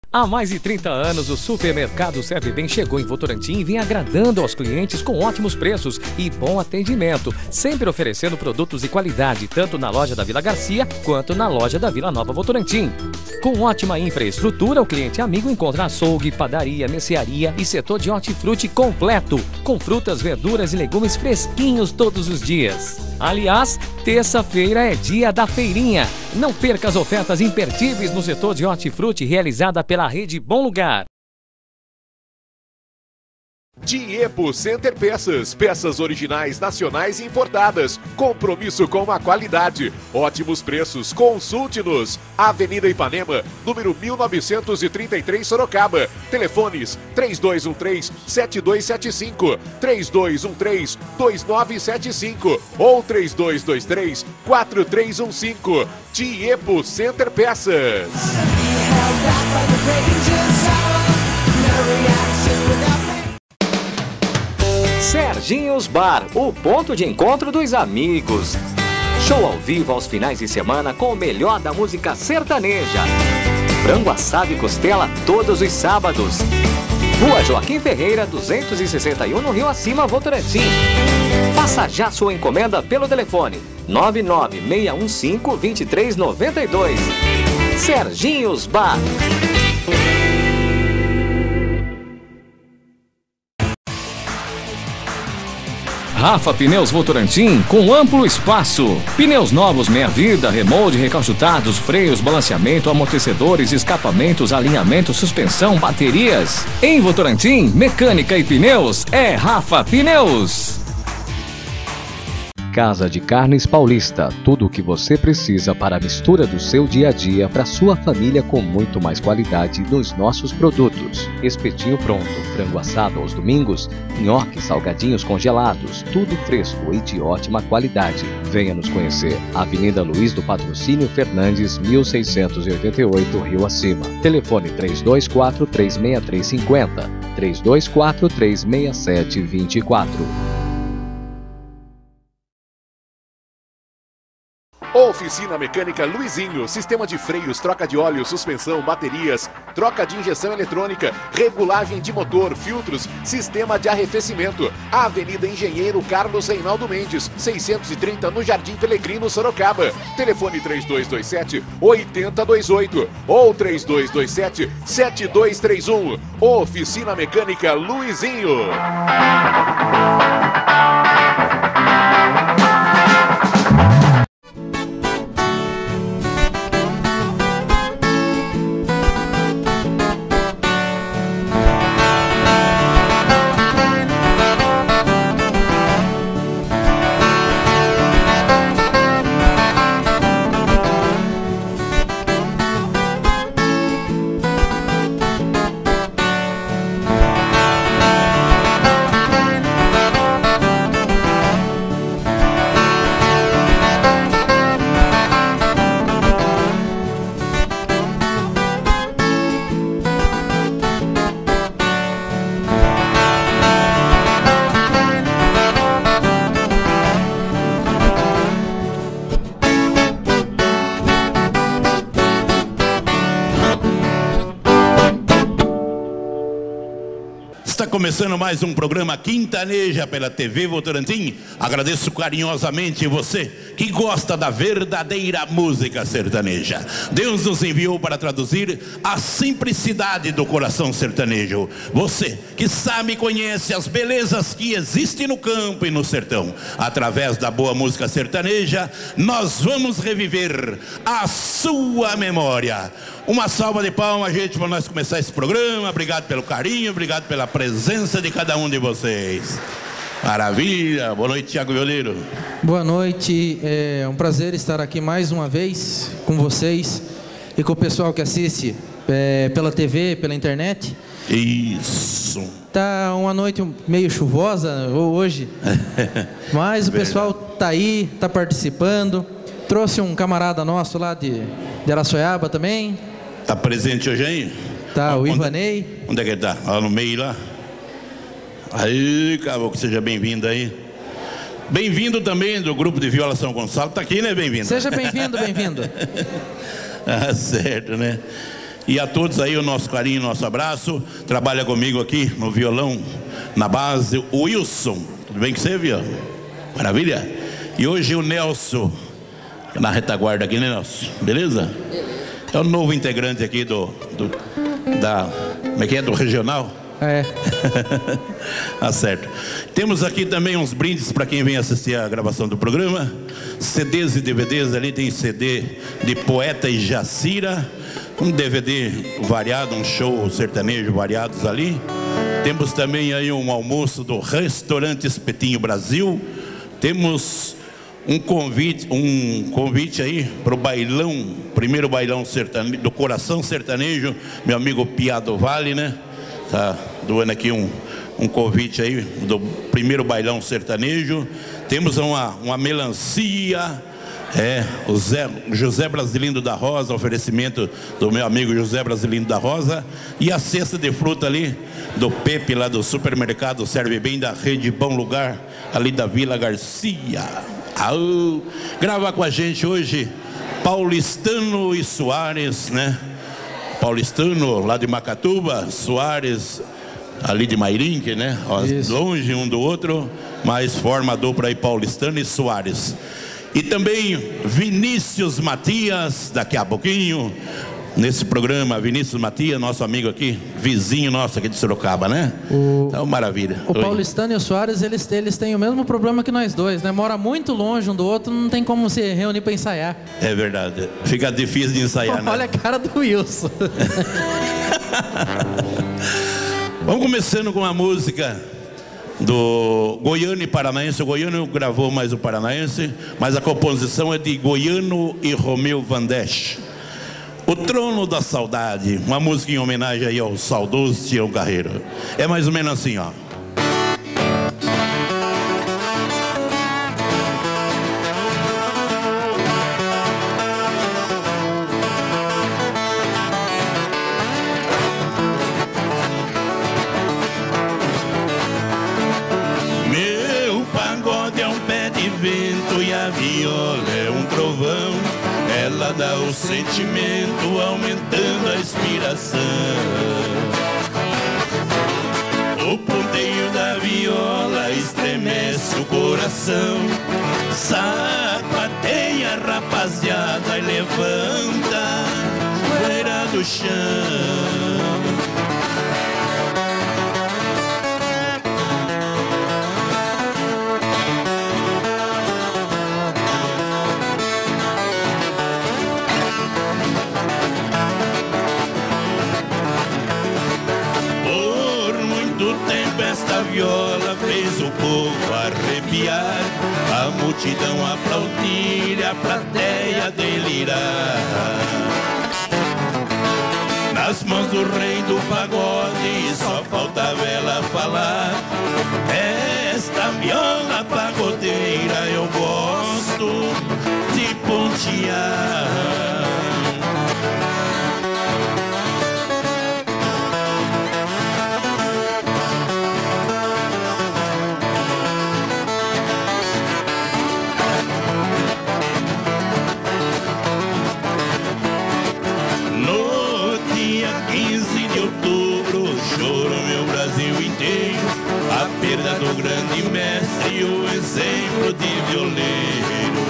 Há mais de 30 anos, o supermercado Serve Bem chegou em Votorantim e vem agradando aos clientes com ótimos preços e bom atendimento, sempre oferecendo produtos de qualidade, tanto na loja da Vila Garcia quanto na loja da Vila Nova Votorantim. Com ótima infraestrutura, o cliente amigo encontra açougue, padaria, mercearia e setor de hortifruti completo, com frutas, verduras e legumes fresquinhos todos os dias. Aliás, terça-feira é dia da feirinha. Não perca as ofertas imperdíveis no setor de hortifruti realizada pela rede Bom Lugar. Diepo Center Peças, peças originais nacionais e importadas, compromisso com a qualidade, ótimos preços, consulte-nos. Avenida Ipanema, número 1933 Sorocaba, telefones 3213-7275, 3213-2975 ou 3223-4315. Diepo Center Peças. Serginhos Bar, o ponto de encontro dos amigos. Show ao vivo aos finais de semana com o melhor da música sertaneja. Frango assado e costela todos os sábados. Rua Joaquim Ferreira, 261, no Rio Acima, Votorantim. Faça já sua encomenda pelo telefone 99615-2392. Serginhos Bar. Rafa Pneus Votorantim, com amplo espaço. Pneus novos, meia-vida, remold, recalchutados, freios, balanceamento, amortecedores, escapamentos, alinhamento, suspensão, baterias. Em Votorantim, mecânica e pneus é Rafa Pneus. Casa de Carnes Paulista, tudo o que você precisa para a mistura do seu dia a dia para sua família com muito mais qualidade nos nossos produtos. Espetinho pronto, frango assado aos domingos, nhoques, salgadinhos congelados, tudo fresco e de ótima qualidade. Venha nos conhecer. Avenida Luiz do Patrocínio Fernandes, 1688, Rio Acima. Telefone 32436350, 32436724. Oficina Mecânica Luizinho, sistema de freios, troca de óleo, suspensão, baterias, troca de injeção eletrônica, regulagem de motor, filtros, sistema de arrefecimento. Avenida Engenheiro Carlos Reinaldo Mendes, 630 no Jardim Pelegrino, Sorocaba. Telefone 3227-8028 ou 3227-7231. Oficina Mecânica Luizinho. Começando mais um programa Quintaneja pela TV Votorantim. Agradeço carinhosamente você que gosta da verdadeira música sertaneja. Deus nos enviou para traduzir a simplicidade do coração sertanejo. Você que sabe e conhece as belezas que existem no campo e no sertão. Através da boa música sertaneja, nós vamos reviver a sua memória. Uma salva de palmas, gente, para nós começar esse programa. Obrigado pelo carinho, obrigado pela presença de cada um de vocês. Maravilha. Boa noite, Thiago Violeiro. Boa noite. É um prazer estar aqui mais uma vez com vocês e com o pessoal que assiste pela TV, pela internet. Isso. Tá uma noite meio chuvosa hoje, mas o pessoal tá aí, tá participando. Trouxe um camarada nosso lá de Araçoiaba também. Tá presente hoje aí? Tá, o Ivanei. Onde é que ele tá? Lá no meio lá? Aí, caboclo, seja bem-vindo aí. Bem-vindo também do grupo de viola São Gonçalo. Tá aqui, né? Bem-vindo. Seja bem-vindo, bem-vindo. Ah, certo, né? E a todos aí o nosso carinho, nosso abraço. Trabalha comigo aqui no violão, na base, o Wilson. Tudo bem com você, viu? Maravilha? E hoje o Nelson, na retaguarda aqui, né, Nelson? Beleza? É o novo integrante aqui como é que é? Do regional? É. Tá certo. Temos aqui também uns brindes para quem vem assistir a gravação do programa. CDs e DVDs, ali tem CD de Poeta e Jacira, um DVD variado, um show sertanejo variados ali. Temos também aí um almoço do Restaurante Espetinho Brasil. Temos um convite aí para o bailão, primeiro bailão sertanejo, do Coração Sertanejo, meu amigo Piado Vale, né? Tá doando aqui um convite aí do primeiro bailão sertanejo. Temos uma melancia, o José Brasilino da Rosa, oferecimento do meu amigo José Brasilino da Rosa. E a cesta de fruta ali do Pepe, lá do supermercado Serve Bem, da Rede Bom Lugar, ali da Vila Garcia. Grava com a gente hoje Paulistano e Soares, né? Paulistano lá de Macatuba, Soares ali de Mairinque, né? Longe um do outro, mas forma a dupla aí, Paulistano e Soares. E também Vinícius Matias, daqui a pouquinho, nesse programa, Vinícius Matias, nosso amigo aqui, vizinho nosso aqui de Sorocaba, né? Então, maravilha. O Paulistano e o Soares, eles têm o mesmo problema que nós dois, né? Mora muito longe um do outro, não tem como se reunir para ensaiar. É verdade, fica difícil de ensaiar, né? Olha a cara do Wilson. Vamos começando com a música do Goiano e Paranaense. O Goiano gravou mais o Paranaense, mas a composição é de Goiano e Romeu Vandesch. O Trono da Saudade, uma música em homenagem aí ao saudoso Tião Carreiro. É mais ou menos assim, ó. Meu pagode é um pé de vento e a viola é um trovão. Ela dá o sentimento, aumentando a inspiração. O ponteio da viola estremece o coração. Sapateia, rapaziada, e levanta poeira do chão. Esta viola fez o povo arrepiar, a multidão aplaudir, a plateia delirar. Nas mãos do rei do pagode só faltava ela falar: esta viola pagodeira eu gosto de pontear. A perda do grande mestre e o exemplo de violeiro,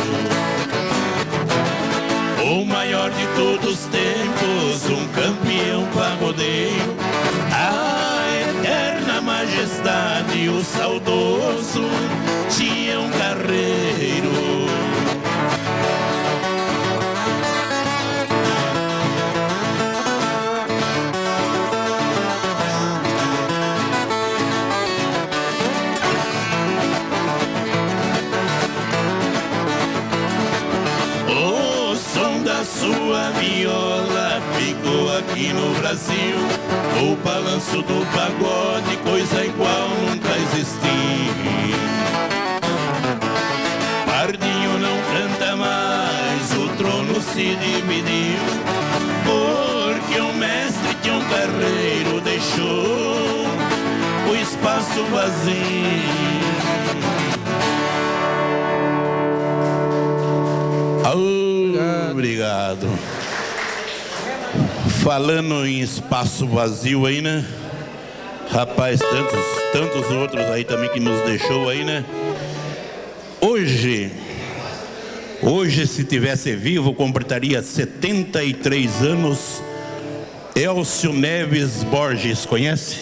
o maior de todos os tempos, um campeão pagodeiro, a eterna majestade, o saudoso Tião Carreiro. Sua viola ficou aqui no Brasil, o balanço do pagode, coisa igual nunca existiu. Pardinho não canta mais, o trono se dividiu, porque o mestre Tião Carreiro deixou o espaço vazio. Obrigado. Falando em espaço vazio aí, né? Rapaz, tantos outros aí também que nos deixou aí, né? Hoje, se tivesse vivo, completaria 73 anos. Elcio Neves Borges, conhece?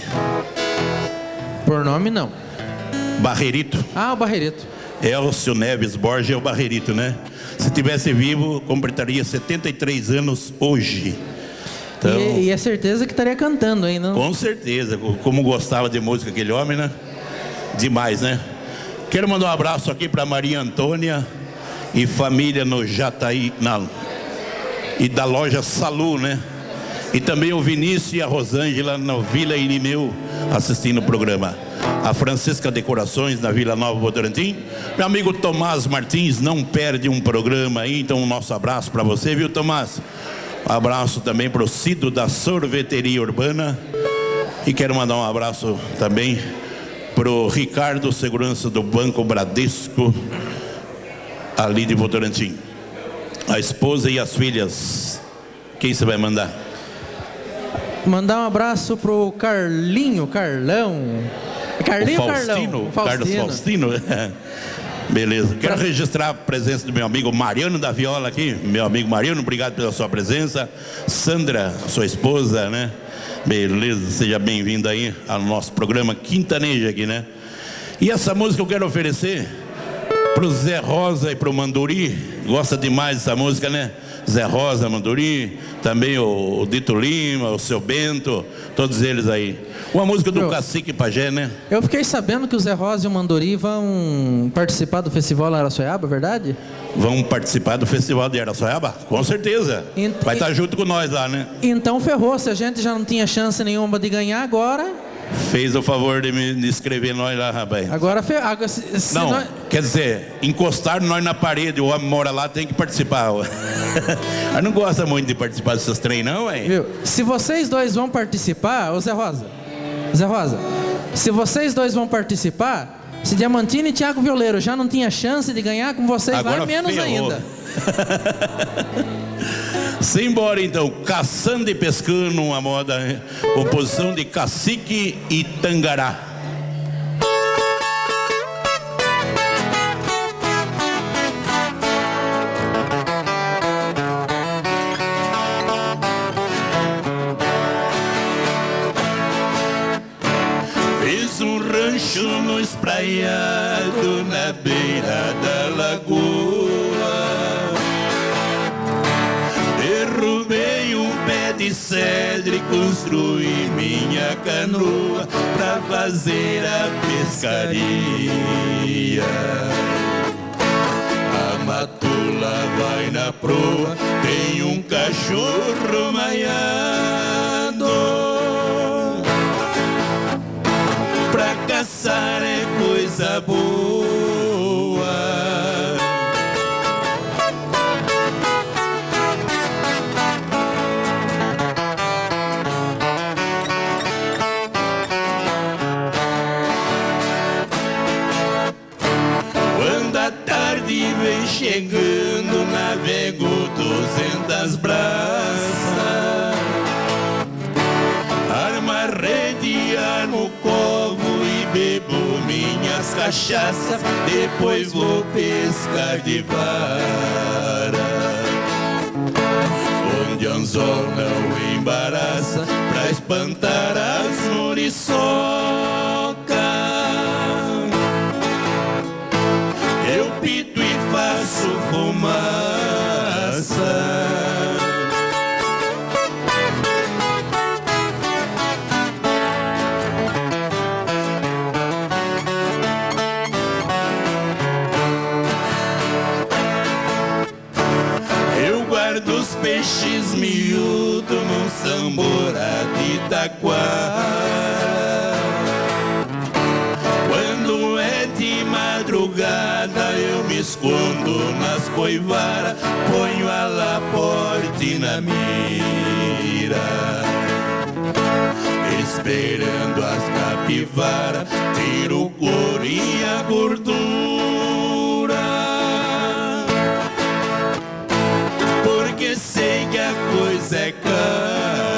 Por nome, não. Barreirito. Ah, o Barreirito. Elcio Neves Borges é o Barreirito, né? Se tivesse vivo, completaria 73 anos hoje. Então, e é certeza que estaria cantando ainda. Com certeza, como gostava de música aquele homem, né? Demais, né? Quero mandar um abraço aqui para Maria Antônia e família no Jataí, e da loja Salu, né? E também o Vinícius e a Rosângela na Vila Irineu assistindo o programa. A Francisca Decorações na Vila Nova Votorantim. Meu amigo Tomás Martins não perde um programa aí, então um nosso abraço para você, viu, Tomás? Abraço também para o Cido da Sorveteria Urbana. E quero mandar um abraço também para o Ricardo, segurança do Banco Bradesco, ali de Votorantim. A esposa e as filhas. Quem você vai mandar? Mandar um abraço pro Carlinho, Carlão. Carlinho, Faustino, Carlão. Carlos Faustino. Beleza. Quero registrar a presença do meu amigo Mariano da Viola aqui. Meu amigo Mariano, obrigado pela sua presença. Sandra, sua esposa, né? Beleza, seja bem-vindo aí ao nosso programa Quintaneja aqui, né? E essa música eu quero oferecer pro Zé Rosa e pro Manduri. Gosta demais dessa música, né? Zé Rosa, Manduri, também o Dito Lima, o Seu Bento, todos eles aí. Uma música do Cacique Pajé, né? Eu fiquei sabendo que o Zé Rosa e o Manduri vão participar do Festival Araçoiaba, é verdade? Vão participar do Festival de Araçoiaba? Com certeza. Vai estar junto com nós lá, né? Então ferrou, se a gente já não tinha chance nenhuma de ganhar, agora... Fez o favor de me escrever nós lá, rapaz. Agora não, nós... quer dizer, encostar nós na parede, o homem mora lá, tem que participar. Eu não gosta muito de participar desses trem, não, hein? Viu? Se vocês dois vão participar, ô Zé Rosa, se vocês dois vão participar, se Diamantino e Thiago Violeiro já não tinha chance de ganhar com vocês, agora vai menos ferrou. ainda. Simbora então, caçando e pescando, uma moda, né? Composição de Cacique e Tangará. Fiz um rancho no espraiado na beira da lagoa. Derrubei um pé de cedro e construí minha canoa pra fazer a pescaria. A matula vai na proa, tem um cachorro maiado. Pra caçar é coisa boa. Quando a tarde vem chegando, navego 200 braças. Armo a rede, armo o covo e bebo minhas cachaças. Depois vou pescar de vara, onde anzol não embaraça, pra espantar as muriçocas. Eu pito e faço fumaça. Eu guardo os peixes miúdos num samborá de Itaquá. Quando é de madrugada eu me escondo nas coivaras, ponho a laporte na mira, esperando as capivaras, tiro o couro e a gordura, porque sei que a coisa é cara.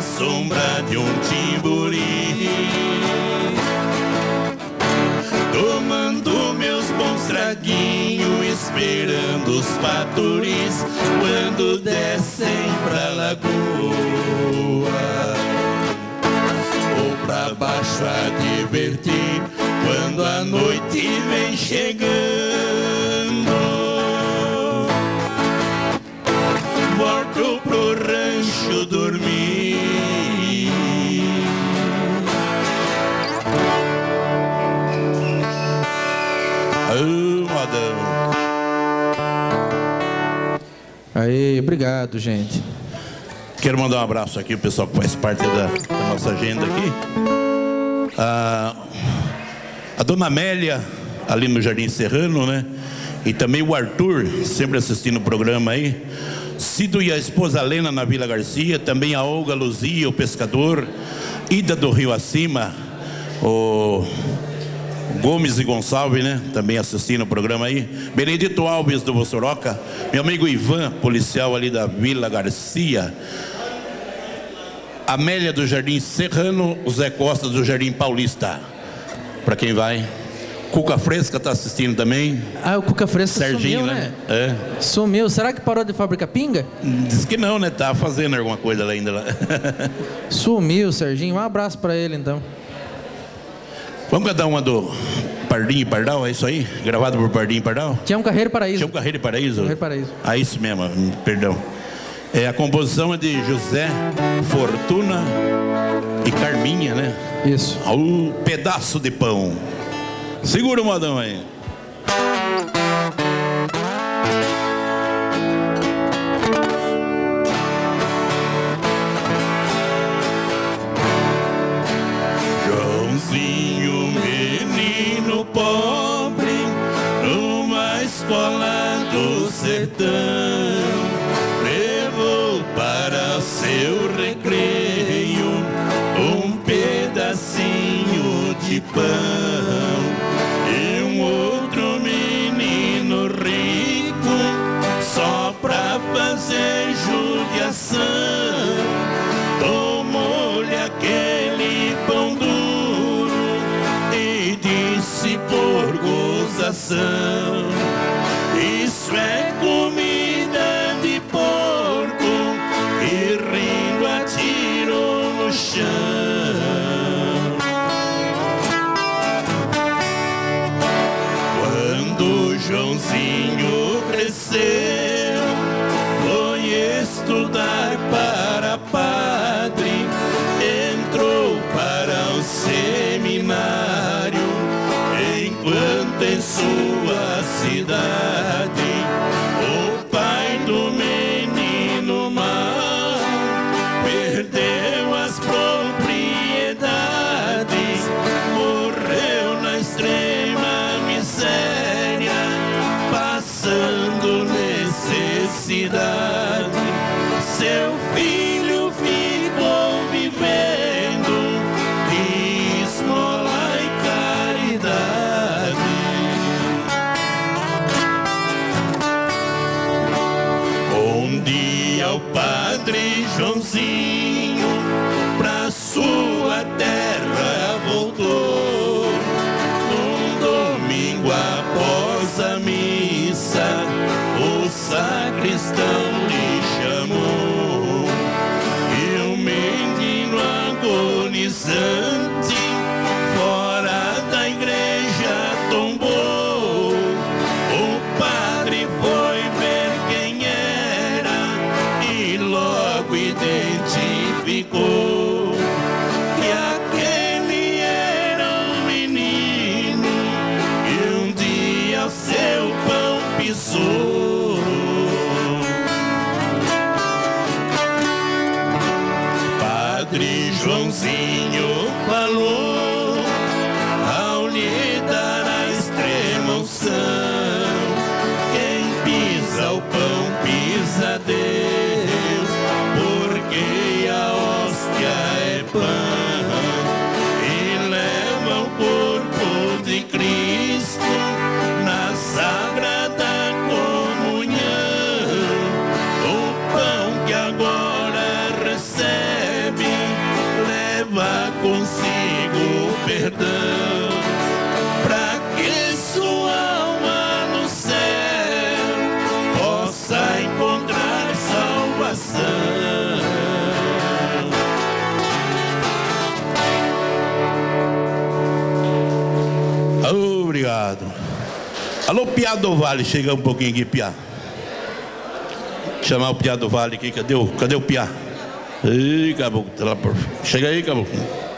sombra de um timburi, tomando meus bons traguinhos, esperando os paturis quando descem pra lagoa, ou pra baixo a divertir quando a noite vem chegando. Volto pro rancho dormir. Modão. Aí, obrigado, gente. Quero mandar um abraço aqui, o pessoal que faz parte da nossa agenda aqui. A dona Amélia, ali no Jardim Serrano, né? E também o Arthur, sempre assistindo o programa aí. Cido e a esposa Lena na Vila Garcia. Também a Olga Luzia, o pescador. Ida do Rio Acima. O Gomes e Gonçalves, né? Também assistindo o programa aí. Benedito Alves do Bossoroca. Meu amigo Ivan, policial ali da Vila Garcia. Amélia do Jardim Serrano. O Zé Costa do Jardim Paulista. Para quem vai. Cuca Fresca está assistindo também. Ah, o Cuca Fresca Serginho, sumiu, né? É. Sumiu. Será que parou de fabricar pinga? Diz que não, né? Tá fazendo alguma coisa lá ainda lá. Sumiu, Serginho. Um abraço para ele, então. Vamos cantar uma do Pardinho e Pardal, é isso aí? Gravado por Pardinho e Pardal? Tião Carreiro e Paraíso. Tião Carreiro e Paraíso? Carreiro e Paraíso. Ah, isso mesmo, perdão. A composição é de José Fortuna e Carminha, né? Isso. O Pedaço de Pão. Segura o modão aí. Joãozinho, menino pobre, numa escola do sertão, levou para seu recreio um pedacinho de pão. E um outro menino rico, só pra fazer judiação, tomou-lhe aquele pão duro e disse por gozação: isso é comida de porco, e rindo atirou no chão. Joãozinho cresceu, foi estudar para padre, entrou para o seminário, enquanto em sua cidade o pai do menino mal perdeu as propriedades, morreu na extrema miséria, passando necessidade. Seu filho ficou vivendo de esmola e caridade. Um dia o padre Joãozinho pra sua terra voltou. Num domingo após a missa, o sacristão lhe chamou, e o menino agonizante fora da igreja tombou. O padre foi ver quem era e logo identificou que aquele era um menino que um dia o seu pão pisou. Padre Joãozinho falou ao lhe dar a extrema unção: quem pisa o pão pisa Deus, porque a hóstia é pão e leva o corpo de Cristo na sagrada comunhão. O pão que agora recebe consigo perdão, pra que sua alma no céu possa encontrar salvação. Obrigado. Alô, Piá do Vale, chega um pouquinho aqui, Piá. Chamar o Piá do Vale aqui, cadê o Piá? Ei, caboclo, tá lá por... Chega aí, caboclo.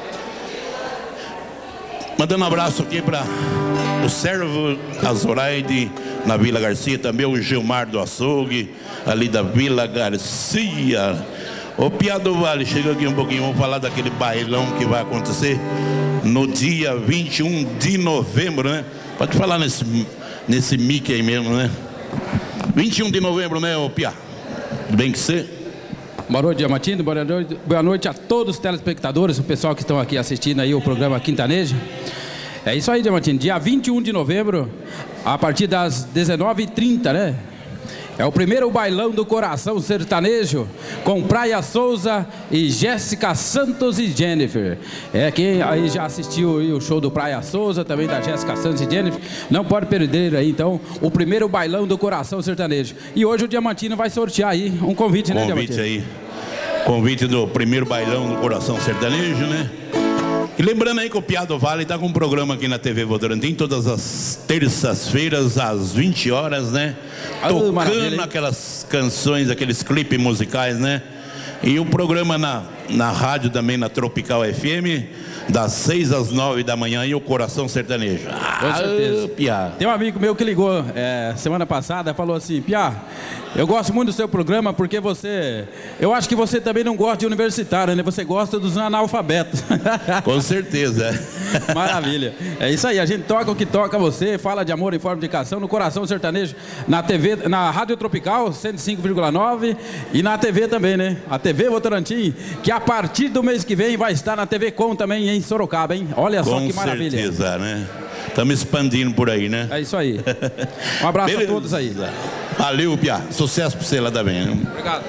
Mandando um abraço aqui para o Servo Azoraide na Vila Garcia, também o Gilmar do Açougue, ali da Vila Garcia. Ô Piá do Vale, chega aqui um pouquinho, vamos falar daquele bailão que vai acontecer no dia 21 de novembro, né? Pode falar nesse mic aí mesmo, né? 21 de novembro, né, ô Piá? Tudo bem com você? Boa noite, Diamantino. Boa noite a todos os telespectadores, o pessoal que estão aqui assistindo aí o programa Quintaneja. É isso aí, Diamantino. Dia 21 de novembro, a partir das 19h30, né? É o primeiro bailão do coração sertanejo, com Praia Souza e Jéssica Santos e Jennifer. Quem aí já assistiu aí o show do Praia Souza, também da Jéssica Santos e Jennifer, não pode perder aí, então, o primeiro bailão do coração sertanejo. E hoje o Diamantino vai sortear aí um convite, né, Diamantino? Convite aí. Convite do primeiro bailão do coração sertanejo, né? E lembrando aí que o Piá do Vale está com um programa aqui na TV Votorantim, todas as terças-feiras, às 20 horas, né? Tocando aquelas canções, aqueles clipes musicais, né? E o programa na rádio também, na Tropical FM, das 6 às 9 da manhã, e o Coração Sertanejo. Com certeza. Piá. Tem um amigo meu que ligou semana passada, falou assim: Piá, eu gosto muito do seu programa porque eu acho que você também não gosta de universitário, né? Você gosta dos analfabetos. Com certeza. Maravilha. É isso aí, a gente toca o que toca você, fala de amor e fortificação no Coração Sertanejo, na TV, na Rádio Tropical 105,9 e na TV também, né? A TV Votorantim, que a partir do mês que vem vai estar na TV Com também em Sorocaba, hein? Olha só que maravilha. Com certeza, né? Estamos expandindo por aí, né? É isso aí. Um abraço a todos aí. Valeu, Piá. Sucesso pra você lá também. Né? Obrigado.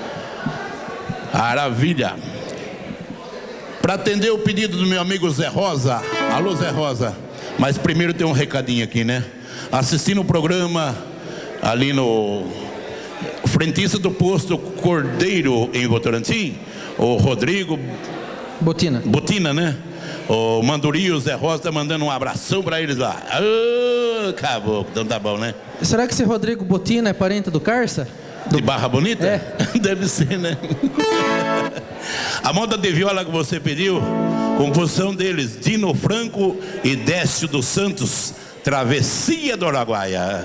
Maravilha. Para atender o pedido do meu amigo Zé Rosa. Alô, Zé Rosa. Mas primeiro tem um recadinho aqui, né? Assistindo o programa ali no frentista do posto Cordeiro em Votorantim, o Rodrigo Botina, né? O Manduri e o Zé Rosa tá mandando um abração pra eles lá. Acabou, então tá bom, né? Será que esse Rodrigo Botina é parente do Carça? De Barra Bonita? É. Deve ser, né? A moda de viola que você pediu, composição deles, Dino Franco e Décio dos Santos, Travessia do Araguaia.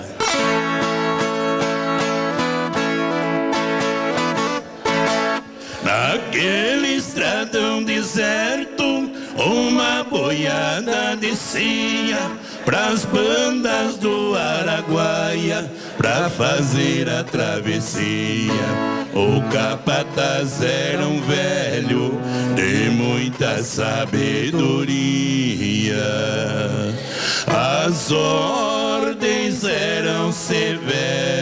Naquele estradão deserto, uma boiada descia pras bandas do Araguaia pra fazer a travessia. O capataz era um velho de muita sabedoria. As ordens eram severas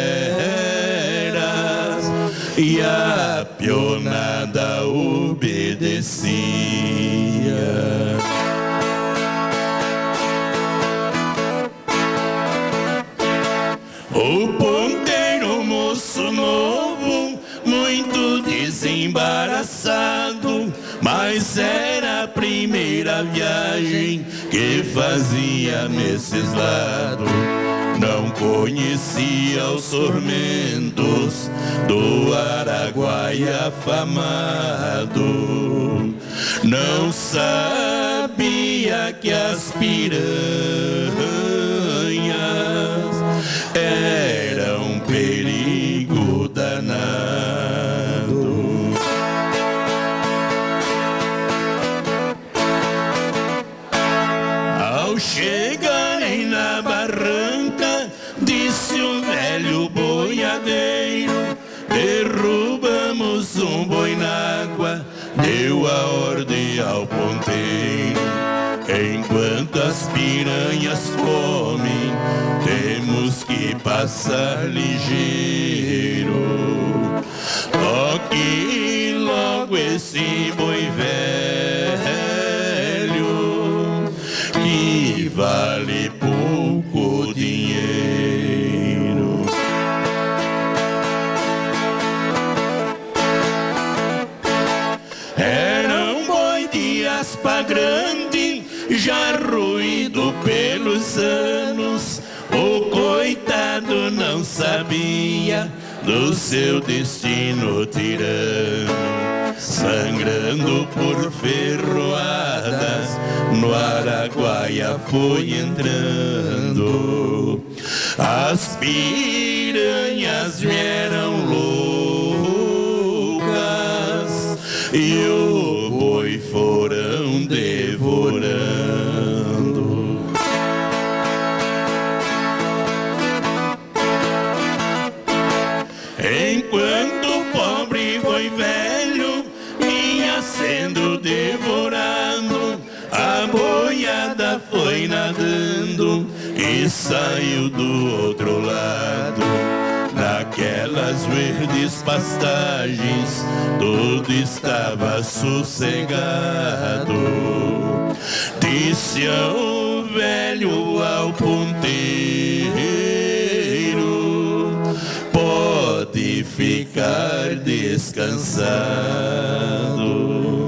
e a pionada obedecia. O ponteiro moço novo, muito desembaraçado, mas era a primeira viagem que fazia nesses lados. Não conhecia os tormentos do Araguaia afamado. Não sabia que as piranhas eram um perigo danado. Ao chegarem na barranca, disse o velho boiadeiro: derrubamos um boi na água, deu a ordem ao ponteiro. Enquanto as piranhas comem, temos que passar ligeiro. Toque logo esse boi velho raspa grande, já ruído pelos anos. O coitado não sabia do seu destino tirano, sangrando por ferroadas, no Araguaia foi entrando. As piranhas vieram loucas e o boi foram devorando. Enquanto o pobre boi velho ia sendo devorado, a boiada foi nadando e saiu do outro lado. Naquelas verdes pastagens tudo estava sossegado. Disse o velho ao ponteiro: pode ficar descansado.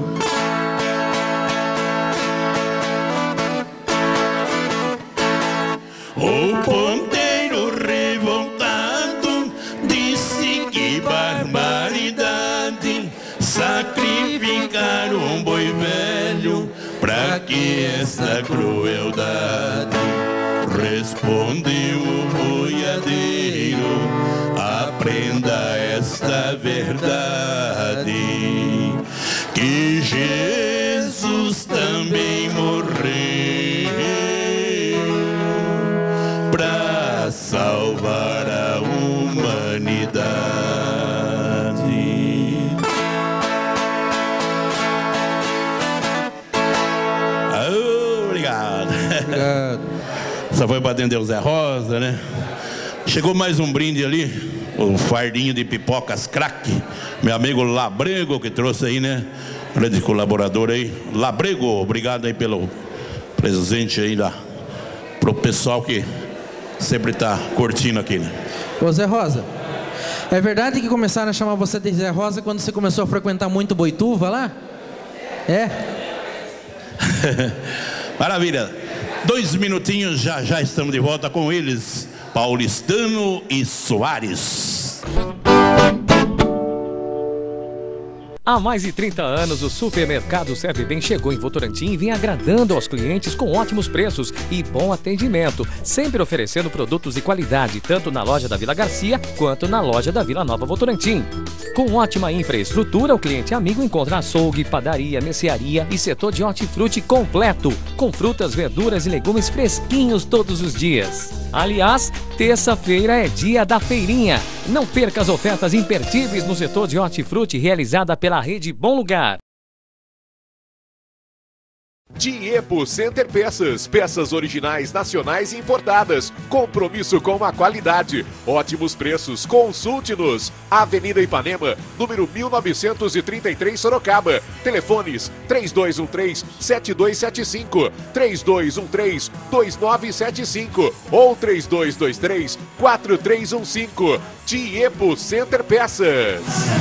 O ponteiro revoltado disse: que barbaridade, sacrificar um boi velho, pra que esta crueldade? Respondeu o boiadeiro: aprenda esta verdade, que Jesus também morreu pra salvar a humanidade. Obrigado. Essa foi pra atender o Zé Rosa, né? Chegou mais um brinde ali, um fardinho de pipocas crack, meu amigo Labrego que trouxe aí, né? Grande colaborador aí. Labrego, obrigado aí pelo presente aí pro pessoal que sempre tá curtindo aqui, né? Ô Zé Rosa, é verdade que começaram a chamar você de Zé Rosa quando você começou a frequentar muito Boituva lá? É? Maravilha. 2 minutinhos, já estamos de volta com eles, Paulistano e Soares. Há mais de 30 anos, o supermercado Serve Bem chegou em Votorantim e vem agradando aos clientes com ótimos preços e bom atendimento, sempre oferecendo produtos de qualidade, tanto na loja da Vila Garcia quanto na loja da Vila Nova Votorantim. Com ótima infraestrutura, o cliente amigo encontra açougue, padaria, mercearia e setor de hortifruti completo, com frutas, verduras e legumes fresquinhos todos os dias. Aliás, terça-feira é dia da feirinha. Não perca as ofertas imperdíveis no setor de hortifruti realizada pela rede Bom Lugar. Tiepo Center Peças, peças originais, nacionais e importadas, compromisso com a qualidade, ótimos preços, consulte-nos. Avenida Ipanema, número 1933, Sorocaba, telefones 3213-7275, 3213-2975 ou 3223-4315, Tiepo Center Peças.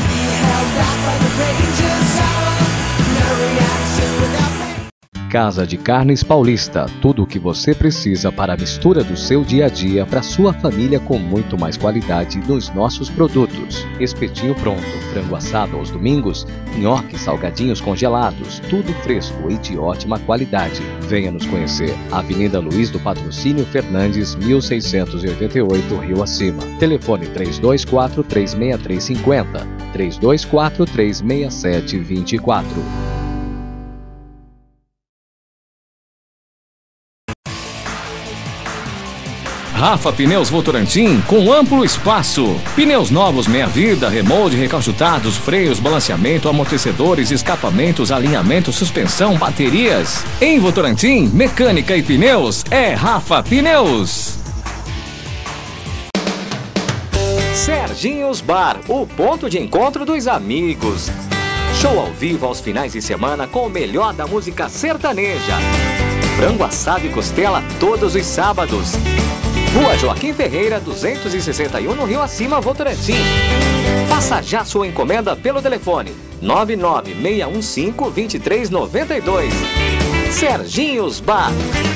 Casa de Carnes Paulista, tudo o que você precisa para a mistura do seu dia a dia para sua família com muito mais qualidade nos nossos produtos. Espetinho pronto, frango assado aos domingos, nhoque, salgadinhos congelados, tudo fresco e de ótima qualidade. Venha nos conhecer. Avenida Luiz do Patrocínio Fernandes, 1688, Rio Acima. Telefone 32436350, 32436724. Rafa Pneus Votorantim, com amplo espaço. Pneus novos meia-vida, remold, recalchutados, freios, balanceamento, amortecedores, escapamentos, alinhamento, suspensão, baterias. Em Votorantim, mecânica e pneus é Rafa Pneus. Serginhos Bar, o ponto de encontro dos amigos. Show ao vivo aos finais de semana com o melhor da música sertaneja. Frango assado e costela todos os sábados. Rua Joaquim Ferreira, 261, no Rio Acima, Votorantim. Faça já sua encomenda pelo telefone 99615-2392. Serginhos Bar.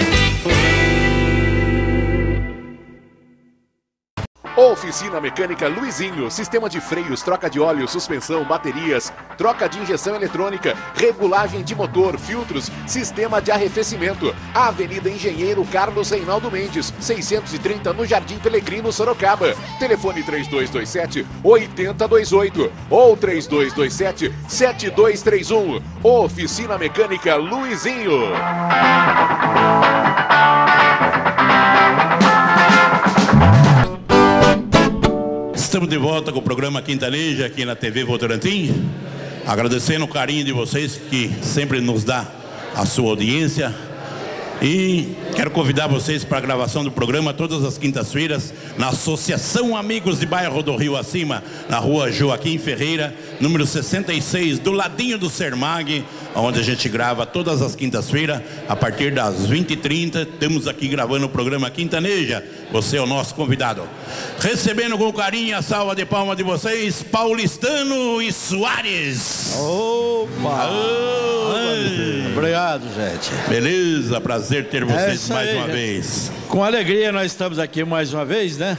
Oficina Mecânica Luizinho, sistema de freios, troca de óleo, suspensão, baterias, troca de injeção eletrônica, regulagem de motor, filtros, sistema de arrefecimento. Avenida Engenheiro Carlos Reinaldo Mendes, 630 no Jardim Pelegrino, Sorocaba. Telefone 3227-8028 ou 3227-7231. Oficina Mecânica Luizinho. Estamos de volta com o programa Quintaneja aqui na TV Votorantim, agradecendo o carinho de vocês que sempre nos dá a sua audiência. E quero convidar vocês para a gravação do programa todas as quintas-feiras na Associação Amigos de Bairro do Rio Acima, na rua Joaquim Ferreira, número 66, do ladinho do Sermag, onde a gente grava todas as quintas-feiras, a partir das 20h30. Temos aqui gravando o programa Quintaneja. Você é o nosso convidado. Recebendo com carinho a salva de palmas de vocês, Paulistano e Soares. Opa! Obrigado, gente. Beleza, prazer ter vocês mais uma vez. Com alegria nós estamos aqui mais uma vez, né?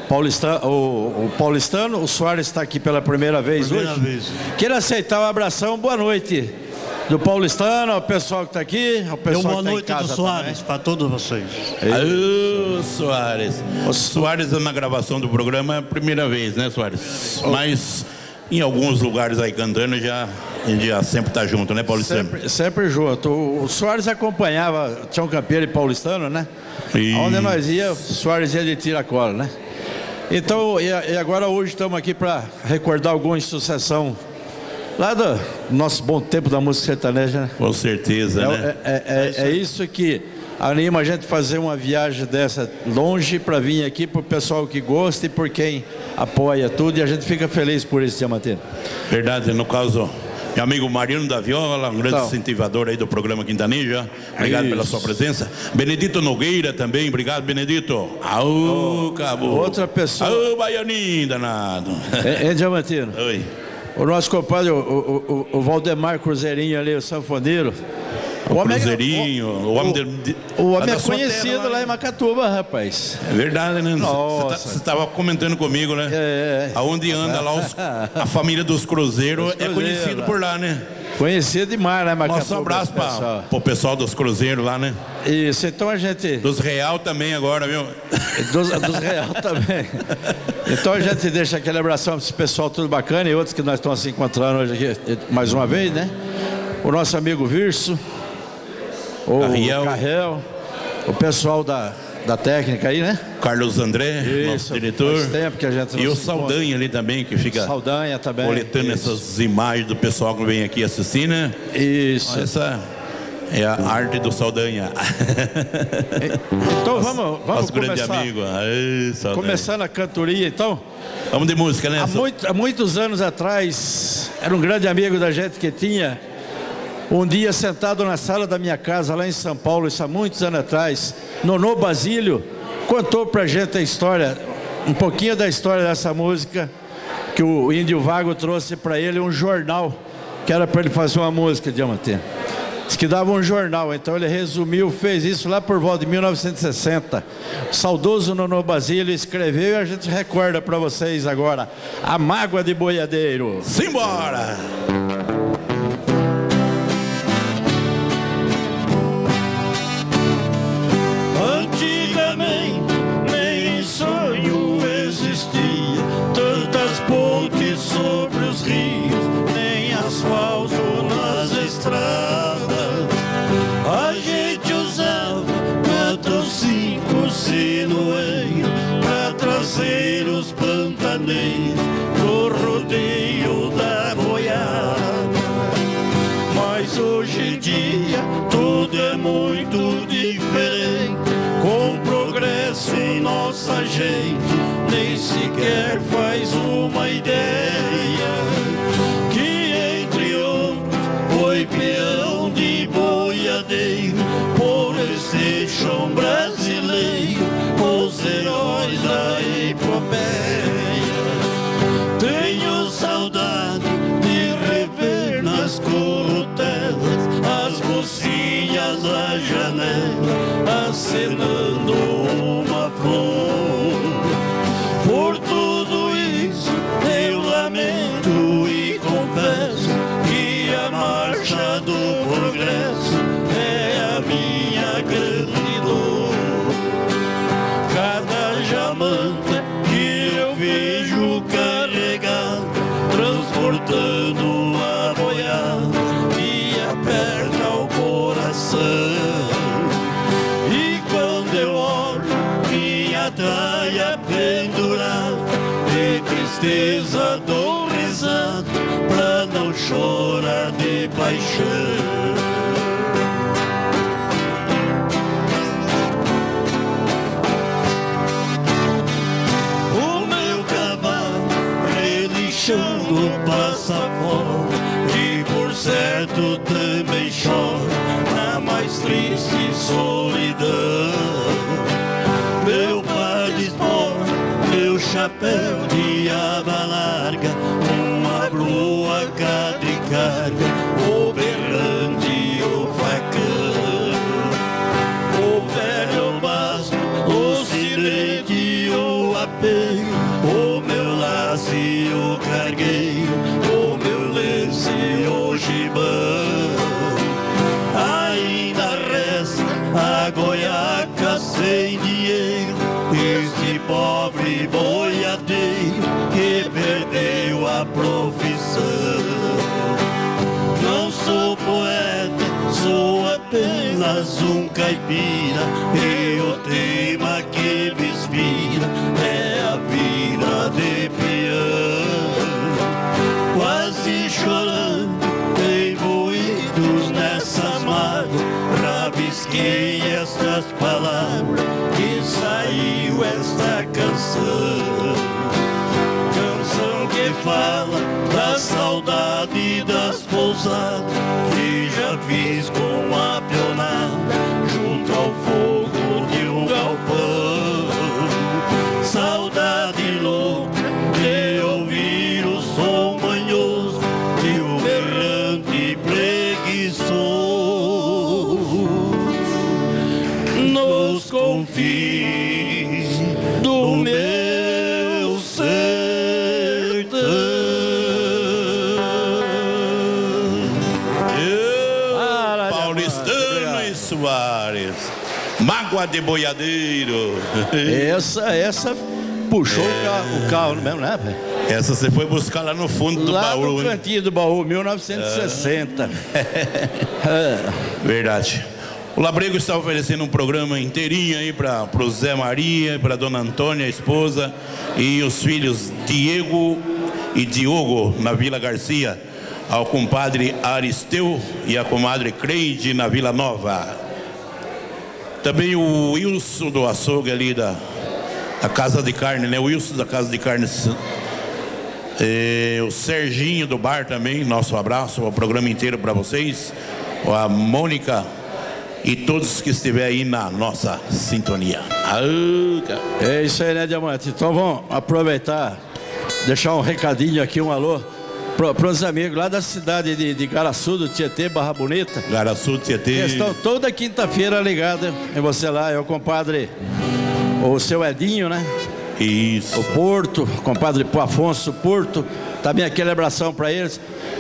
O Paulistano, o Soares está aqui pela primeira vez hoje. Quero aceitar o abração, boa noite do Paulistano, ao pessoal que está aqui, ao pessoal boa que está em casa noite do Soares para todos vocês. Alô, Soares. O Soares na gravação do programa é a primeira vez, né, Soares? Mas em alguns lugares aí cantando a gente já sempre está junto, né, Paulistano? Sempre junto. O Soares acompanhava Tião Campeiro e Paulistano, né? Onde nós ia, o Soares ia de tira-cola, né? Então, e agora hoje estamos aqui para recordar alguma sucessão lá do nosso bom tempo da música sertaneja, né? Com certeza, né? É isso que anima a gente fazer uma viagem dessa longe para vir aqui para o pessoal que gosta e por quem apoia tudo, e a gente fica feliz por isso, Diamantino. Verdade, no caso, meu amigo Mariano da Viola, um grande incentivador aí do programa Quintaneja. Obrigado pela sua presença. Benedito Nogueira também, obrigado, Benedito. Cabo. Outra pessoa. Baianinho danado. Diamantino. Oi. O nosso compadre, o Valdemar Cruzeirinho ali, o sanfoneiro. O Cruzeirinho, o homem é conhecido lá em Macatuba, rapaz. É verdade, né? Você estava comentando comigo, né? Aonde anda lá a família dos Cruzeiros é conhecido por lá, né? Conhecido demais, né, Macatuba? Nosso abraço para o pessoal dos Cruzeiros lá, né? Isso, então a gente... Dos Real também agora, viu? Dos Real também. Então a gente deixa aquele abração para esse pessoal tudo bacana e outros que nós estamos se encontrando hoje aqui mais uma vez, né? O nosso amigo Virso, o Carrel, o pessoal da técnica aí, né? Carlos André, nosso diretor. Faz tempo que a gente e o Saldanha ali também, que fica Saldanha também, coletando essas imagens do pessoal que vem aqui assistir, né? Isso. Essa é a arte do Saldanha. Então vamos nosso começar. Grande amigo. Começando a cantoria, então. Vamos de música, né? Há muitos anos atrás, era um grande amigo da gente que tinha. Um dia, sentado na sala da minha casa, lá em São Paulo, isso há muitos anos atrás, Nonô Basílio contou pra gente a história, um pouquinho da história dessa música, que o Índio Vago trouxe para ele um jornal, que era para ele fazer uma música, Diamantino. Diz que dava um jornal, então ele resumiu, fez isso lá por volta de 1960. O saudoso Nonô Basílio escreveu e a gente recorda para vocês agora, A Mágoa de Boiadeiro. Simbora! No rodeio da boiada. Mas hoje em dia tudo é muito diferente. Com progresso nossa gente nem sequer faz uma ideia que entre ombros foi peão de boiadeiro por este chão brasileiro, os heróis da epopeia. Tenho saudade de rever da janela, acenando uma flor. Por tudo isso eu lamento e confesso que a marcha do progresso é a minha grande dor. Cada jamanta que eu vejo carregado, transportando a boiada, me aperta o coração. E quando eu olho minha traia pendurada, de tristeza dou risada pra não chorar de paixão. Passa fora e por certo também chora na mais triste solidão. Meu pai dispõe meu chapéu de aba larga, uma brua cada carga, o berrante, o facão, o velho basto, o silente, o apego, o meu laço e o cargueiro, o meu lenço e o gibão. Ainda resta a goiaca sem dinheiro, este pobre boiadeiro que perdeu a profissão. Não sou poeta, sou apenas um caipira, e o tema que me inspira é a vida de peão. Quase chorando, envolvidos nessas mágoas, rabisquei estas palavras e saiu esta canção. Canção que fala da saudade das pousadas que já fiz com a pionada junto ao fogo de um galpão. Saudade louca de ouvir o som manhoso de um berrante preguiçoso nos confins do meu sertão. Paulistano e Soares, mágoa de boiadeiro. Essa puxou o carro mesmo, né, velho? Essa você foi buscar lá no fundo do Lá baú. no cantinho do baú, 1960. Verdade. O Labrego está oferecendo um programa inteirinho aí para o Zé Maria, para Dona Antônia, a esposa, e os filhos Diego e Diogo na Vila Garcia, ao compadre Aristeu e a comadre Creide na Vila Nova. Também o Wilson do açougue ali da Casa de Carne, né? O Wilson da Casa de Carne. O Serginho do bar também, nosso abraço, o programa inteiro para vocês. A Mônica e todos que estiverem aí na nossa sintonia. É isso aí, né, Diamante? Então vamos aproveitar, deixar um recadinho aqui, um alô para os amigos lá da cidade de Garaçu, do Tietê, Barra Bonita. Garaçu, Tietê. Eles estão toda quinta-feira ligados em você lá, é o compadre, o seu Edinho, né? Isso. O Porto, compadre Afonso Porto. Também aquele abração para eles.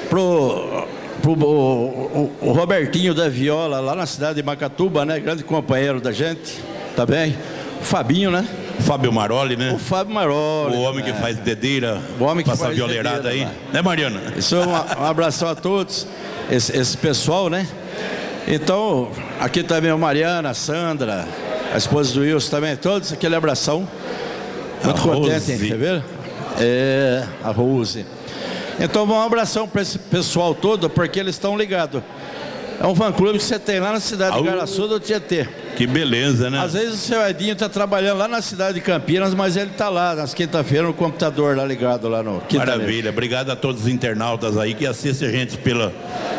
O Robertinho da Viola, lá na cidade de Macatuba, né? Grande companheiro da gente. Tá bem? O Fabinho, né? Fábio Maroli, né? O Fábio Maroli. O homem que faz dedeira. O homem que passa faz violeirada dedeira, aí. Né, Mariana? Isso é um abração a todos, esse pessoal, né? Então, aqui também o Mariana, a Sandra, a esposa do Wilson também, todos, aquele abração. Muito contente, hein? Quer ver? É, a Rose. Então, um abração para esse pessoal todo, porque eles estão ligados. É um fã-clube que você tem lá na cidade de Garaçu do Tietê. Que beleza, né? Às vezes o seu Edinho está trabalhando lá na cidade de Campinas, mas ele está lá, nas quinta-feiras, no computador lá ligado lá no Quinta Maravilha. Negra. Obrigado a todos os internautas aí que assistem a gente pelo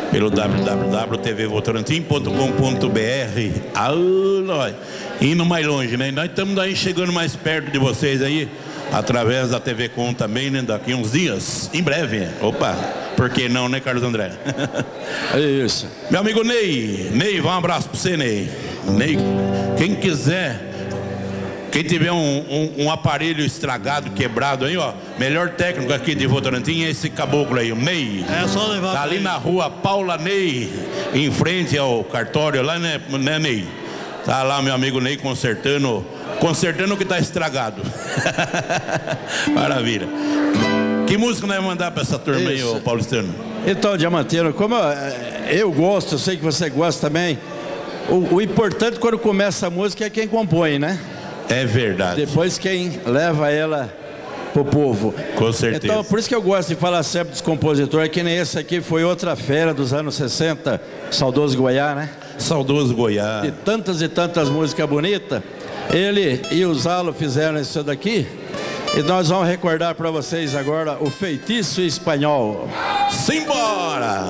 www.tvvotorantim.com.br. Indo mais longe, né? Nós estamos aí chegando mais perto de vocês aí, através da TV Com também, né? Daqui uns dias, em breve. Opa, Por que não, né, Carlos André? É isso. Meu amigo Ney, um abraço pra você, Ney. Ney, quem quiser, quem tiver um aparelho estragado, quebrado aí, ó, melhor técnico aqui de Votorantim é esse caboclo aí, o Ney. É só levar. Tá ali na rua Paula Ney, em frente ao cartório lá, né, Ney? Tá lá meu amigo Ney consertando o que tá estragado. Maravilha. Que música nós vamos mandar pra essa turma aí, ô paulistano? Então, Diamantino, como eu gosto, eu sei que você gosta também, o importante quando começa a música é quem compõe, né? É verdade. Depois quem leva ela pro povo. Com certeza. Então, por isso que eu gosto de falar sempre dos compositores, que nem esse aqui foi outra fera dos anos 60, saudoso Goiás, né? Saudoso Goiás. E tantas músicas bonitas. Ele e o Zalo fizeram isso daqui. E nós vamos recordar para vocês agora o Feitiço Espanhol. Simbora!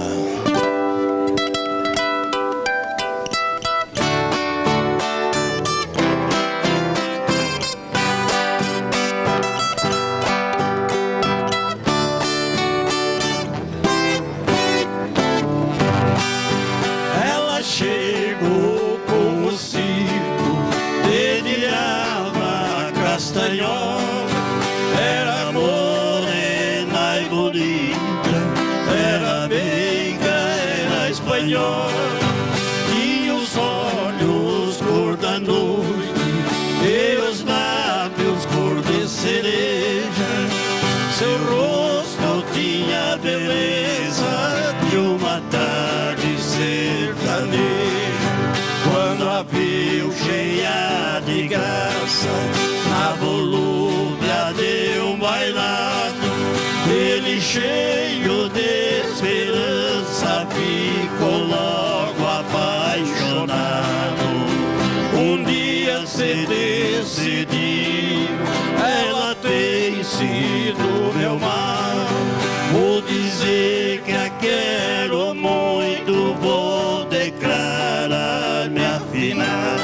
Ela chegou com o circo, dedilhava castanhola. Era morena e bonita, era meiga, era espanhola. Tinha os olhos cor da noite e os lábios cor de cereja. Seu rosto tinha a beleza de uma tarde sertaneja. Quando a viu cheia de graça, na volúpia de um bailado, ele cheio de esperança ficou logo apaixonado. Um dia se decidiu, ela tem sido meu mar. Vou dizer que a quero muito, vou declarar me afinar.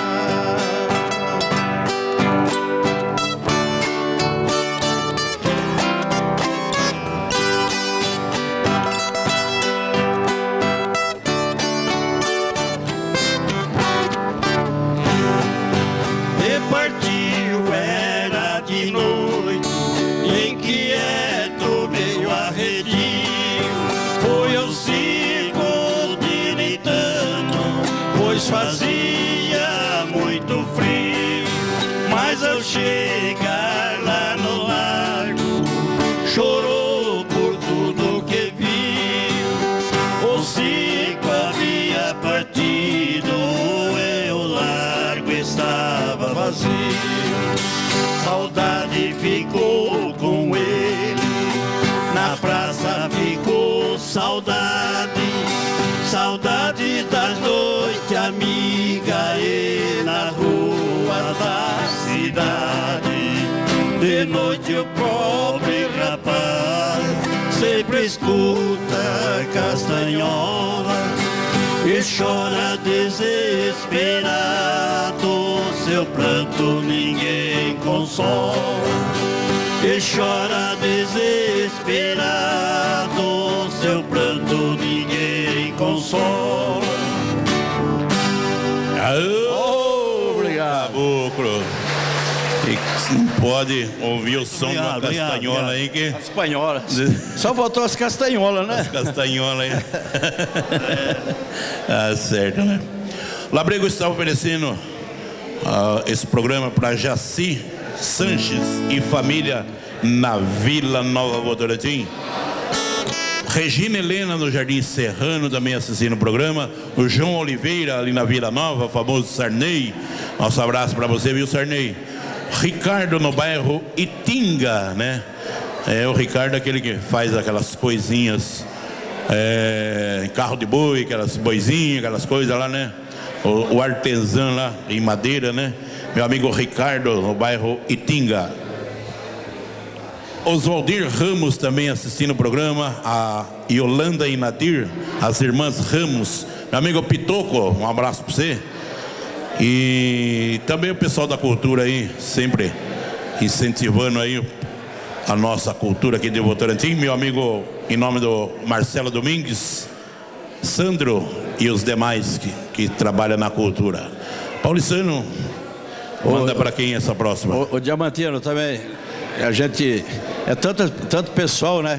Partiu, era de noite, inquieto, meio arredio, foi ao circo tiritando, pois fazia muito frio. Mas ao chegar lá no largo, chorou por tudo que viu. O circo havia partido e o largo estava vazio. Saudade ficou com ele, na praça ficou saudade. Saudade das noites amiga e na rua da cidade. De noite o pobre rapaz sempre escuta castanhola e chora desesperado. Seu pranto ninguém consola e chora desesperado. Seu pranto ninguém consola. Obrigado, caboclo. E não pode ouvir o som da castanhola aí que... Espanhola. Só faltou as castanholas, né? As castanholas aí. Ah, certo, né? Labrego está oferecendo esse programa para Jaci Sanches e família na Vila Nova Votorantim. Regina Helena no Jardim Serrano também assistindo o programa. O João Oliveira ali na Vila Nova, famoso Sarney. Nosso abraço para você, viu, Sarney? Ricardo no bairro Itinga, né? É o Ricardo, aquele que faz aquelas coisinhas, carro de boi, aquelas boizinhas, aquelas coisas lá, né? O artesã lá em madeira, né? Meu amigo Ricardo no bairro Itinga. Oswaldir Ramos também assistindo o programa. A Yolanda e Nadir, as irmãs Ramos. Meu amigo Pitoco, um abraço para você. E também o pessoal da cultura aí, sempre incentivando aí a nossa cultura aqui de Votorantim, meu amigo, em nome do Marcelo Domingues, Sandro e os demais que trabalham na cultura. Paulistano, manda para quem essa próxima? O Diamantino também, a gente, é tanto pessoal, né?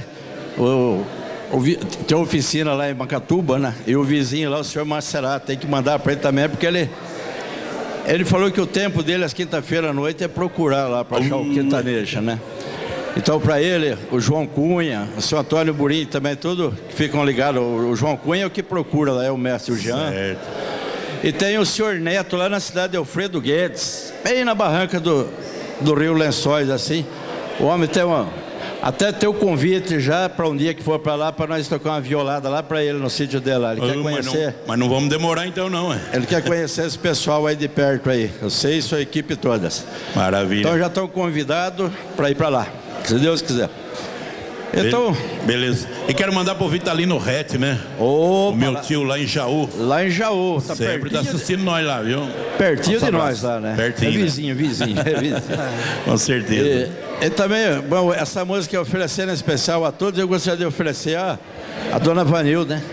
Tem oficina lá em Macatuba, né? E o vizinho lá, o senhor Marcelato, tem que mandar para ele também, porque ele falou que o tempo dele, às quinta-feira à noite, é procurar lá para achar o Quintaneja, né? Então, para ele, o João Cunha, o senhor Antônio Burim também, tudo que ficam ligados. O João Cunha é o que procura lá, é o mestre, o Jean. Certo. E tem o senhor Neto lá na cidade de Alfredo Guedes, bem na barranca do Rio Lençóis, assim. O homem tem até tem o convite já para um dia que for para lá, para nós tocar uma violada lá para ele no sítio dele lá. Ele quer conhecer. Mas não vamos demorar então não, é? Ele quer conhecer esse pessoal aí de perto aí. Eu sei, sua equipe todas. Maravilha. Então já estão convidados para ir para lá, se Deus quiser. Então, beleza. E quero mandar pro Vitalino Rete, né? O meu tio lá em Jaú. Lá em Jaú, tá sempre tá assistindo nós lá, viu? Pertinho de nós lá, né? Pertinho. É vizinho. É vizinho. Com certeza. E também, bom, essa música oferecendo especial a todos, eu gostaria de oferecer a dona Vanil, né?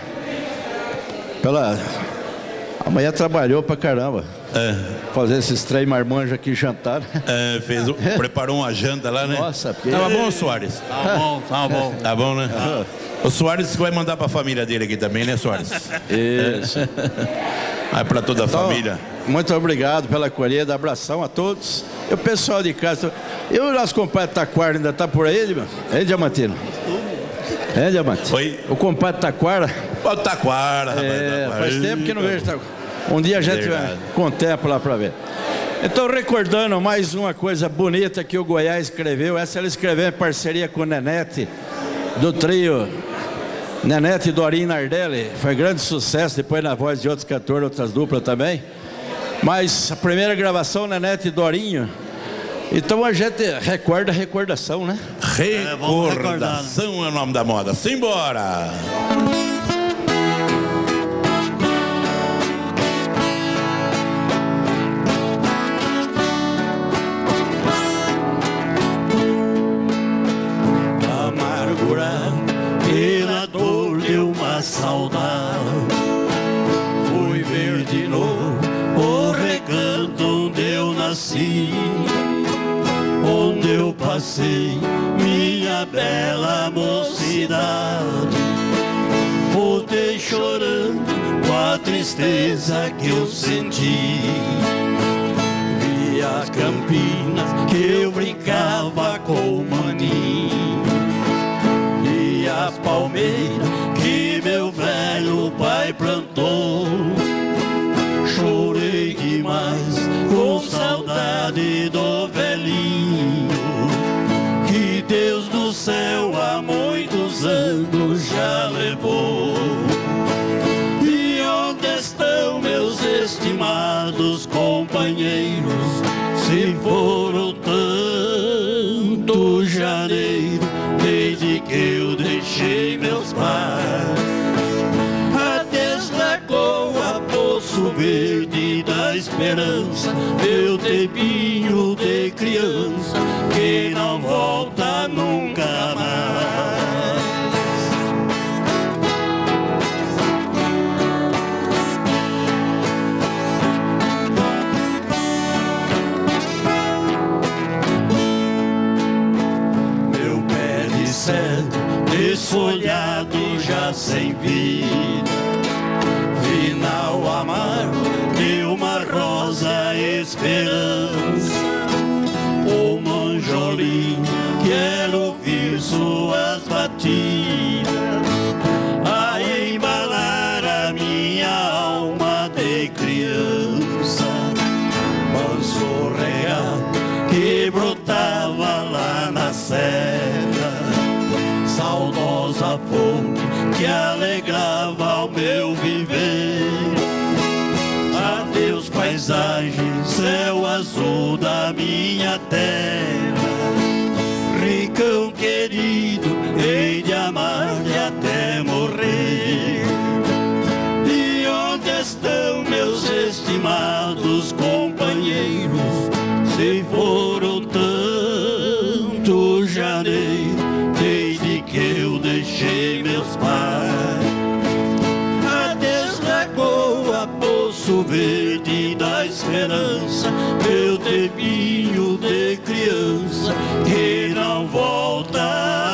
A mulher trabalhou pra caramba. Fazer esses três marmanjos aqui jantar. Preparou uma janta lá, né? Nossa, porque... Tava bom, Soares? Tá bom. Tá bom, né? O Soares vai mandar pra família dele aqui também, né, Soares? Isso. Vai pra toda a família. Muito obrigado pela acolhida, abração a todos. E o pessoal de casa. E o nosso compadre Taquara ainda tá por aí, meu? Hein, Diamantino? É, Diamante? Oi? O compadre Taquara. O Taquara, rapaz. Faz tempo que não vejo Taquara. Um dia a gente contempla lá para ver. Então, recordando mais uma coisa bonita que o Goiás escreveu. Essa ele escreveu em parceria com o Nenete, do trio Nenete e Dorinho Nardelli. Foi grande sucesso, depois na voz de outros cantores, outras duplas também. Mas a primeira gravação, Nenete e Dorinho. Então a gente recorda a recordação, né? Recordação é o nome da moda. Simbora! Pela dor de uma saudade, fui ver de novo o recanto onde eu nasci, onde eu passei minha bela mocidade. Voltei chorando com a tristeza que eu senti, vi as campinas que eu brincava com o maninho, as palmeiras que meu velho pai plantou. Chorei demais com saudade do velhinho que Deus do céu há muitos anos já levou. E onde estão meus estimados companheiros? Se foram tanto janeiro desde que eu deixei meus pais, adeus Lagoa, Poço Verde da Esperança, meu tempinho de criança que não volta nunca mais. Desfolhado já sem vida, final amargo de uma rosa esperança. O manjolim quero ouvir suas batidas a embalar a minha alma de criança. Manso real que brotava lá na serra, saudosa fonte que alegrava o meu viver. Adeus paisagem, céu azul da minha terra, ricão querido, hei de amar-lhe até morrer. E onde estão meus estimados companheiros? Se foram tanto janeiro pasto verde da esperança, meu tempinho de criança que não volta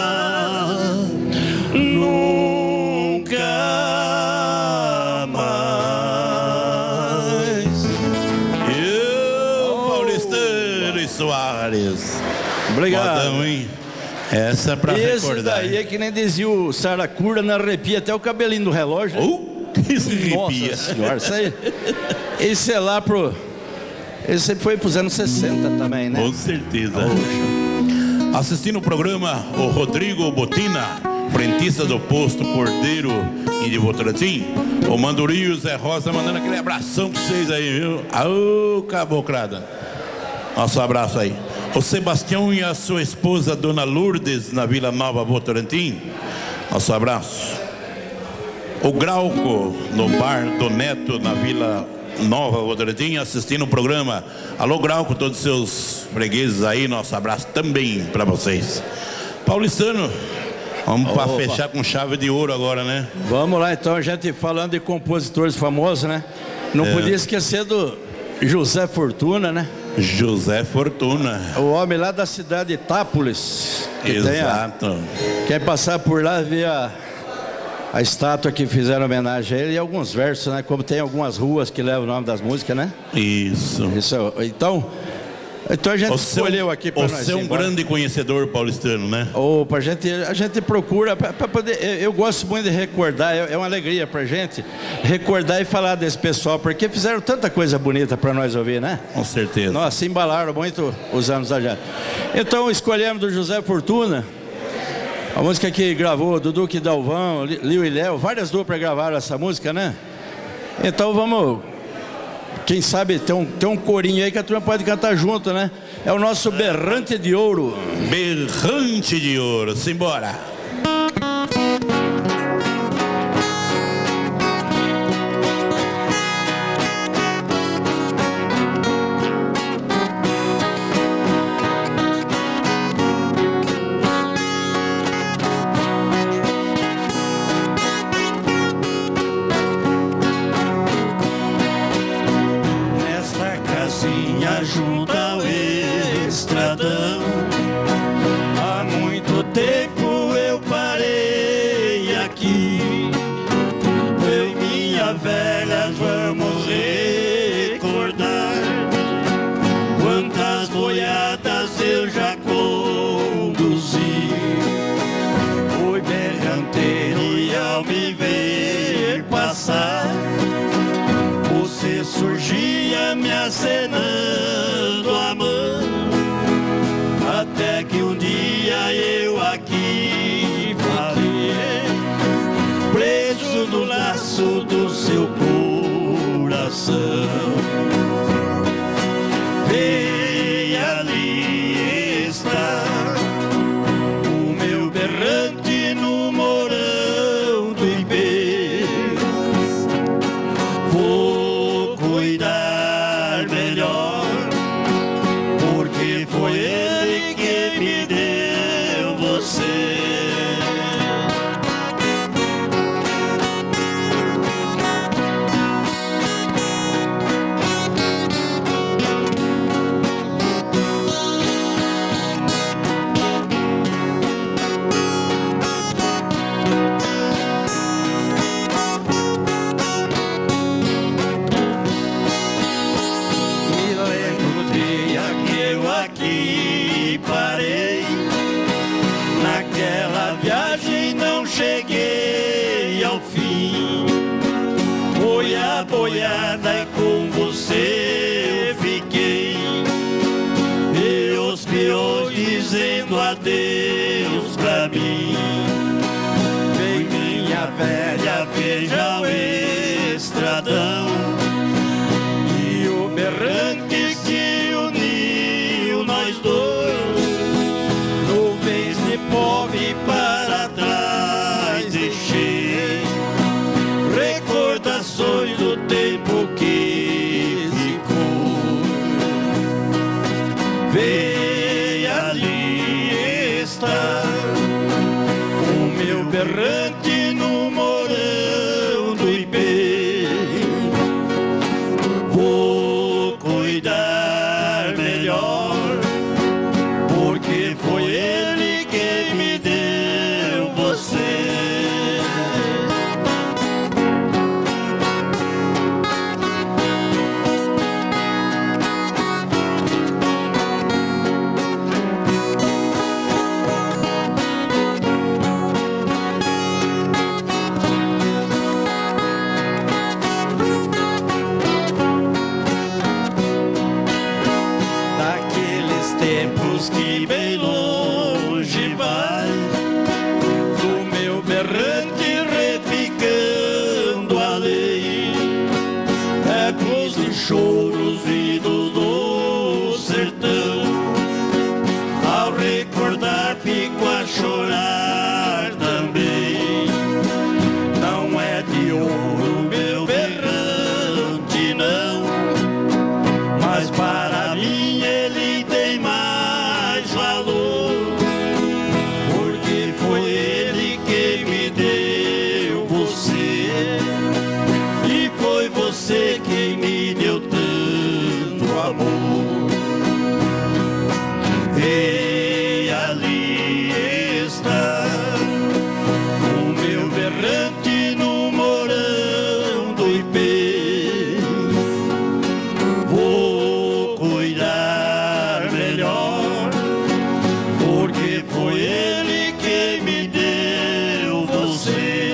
nunca mais. Paulistano e Soares. Obrigado. Modão, hein? Essa é pra recordar. Esse daí é que nem dizia o Saracura, não arrepia até o cabelinho do relógio. Isso arrepia. Nossa senhora, isso aí. Esse é lá pro... Esse foi pros anos 60 também, né? Com certeza. Assistindo o programa, o Rodrigo Botina, frentista do posto Cordeiro e de Votorantim. O Mandurinho Zé Rosa mandando aquele abração pra vocês aí, viu? Ô, cabocrada. Nosso abraço aí. O Sebastião e a sua esposa, Dona Lourdes, na Vila Nova Votorantim. Nosso abraço. O Grauco, no bar do Neto, na Vila Nova Votorantim, assistindo o programa. Alô, Grauco, todos os seus fregueses aí, nosso abraço também para vocês. Paulistano, vamos para fechar com chave de ouro agora, né? Vamos lá, então, a gente falando de compositores famosos, né? Não podia esquecer do José Fortuna, né? José Fortuna. O homem lá da cidade de Itápolis. Exato. Quer passar por lá ver a estátua que fizeram homenagem a ele e alguns versos, né? Como tem algumas ruas que levam o nome das músicas, né? Isso. Então a gente escolheu aqui para nós. Você é um grande conhecedor paulistano, né? Opa, a gente procura para poder. Eu gosto muito de recordar, é uma alegria pra gente recordar e falar desse pessoal, porque fizeram tanta coisa bonita para nós ouvir, né? Com certeza. Nossa, embalaram muito os anos da gente. Então escolhemos do José Fortuna. A música que gravou do Duque Dalvão, Liu e Léo, várias duplas gravaram essa música, né? Então vamos, quem sabe tem um corinho aí que a turma pode cantar junto, né? É o nosso Berrante de Ouro. Berrante de Ouro, simbora! Junto ao estradão, há muito tempo eu parei aqui. Eu e minha velha vamos recordar quantas boiadas eu já conduzi. Fui berranteiro e ao me ver passar, você surgia me acenando a mão, até que um dia eu aqui falei, preso no laço do seu coração. Vem ali está o meu berrante no morão do Ibê. Vou cuidar melhor, porque foi ele que me deu você. Parei naquela viagem, não cheguei ao fim. Foi a boiada e com você fiquei. E os peões dizendo adeus pra mim. Vem minha velha, veja o estradão e o berrante que uniu nós dois. Nuvens de pó vi para trás deixei, recordações do tempo que ficou. Vem ali está choros vindo do sertão. Ao recordar fico a chorar também. Não é de ouro meu berrante não, mas para mim ele tem mais valor, porque foi ele quem me deu você, e foi você quem me deu tanto amor. Vem ali está o meu berrante no morão do Ipê. Vou cuidar melhor, porque foi ele quem me deu você.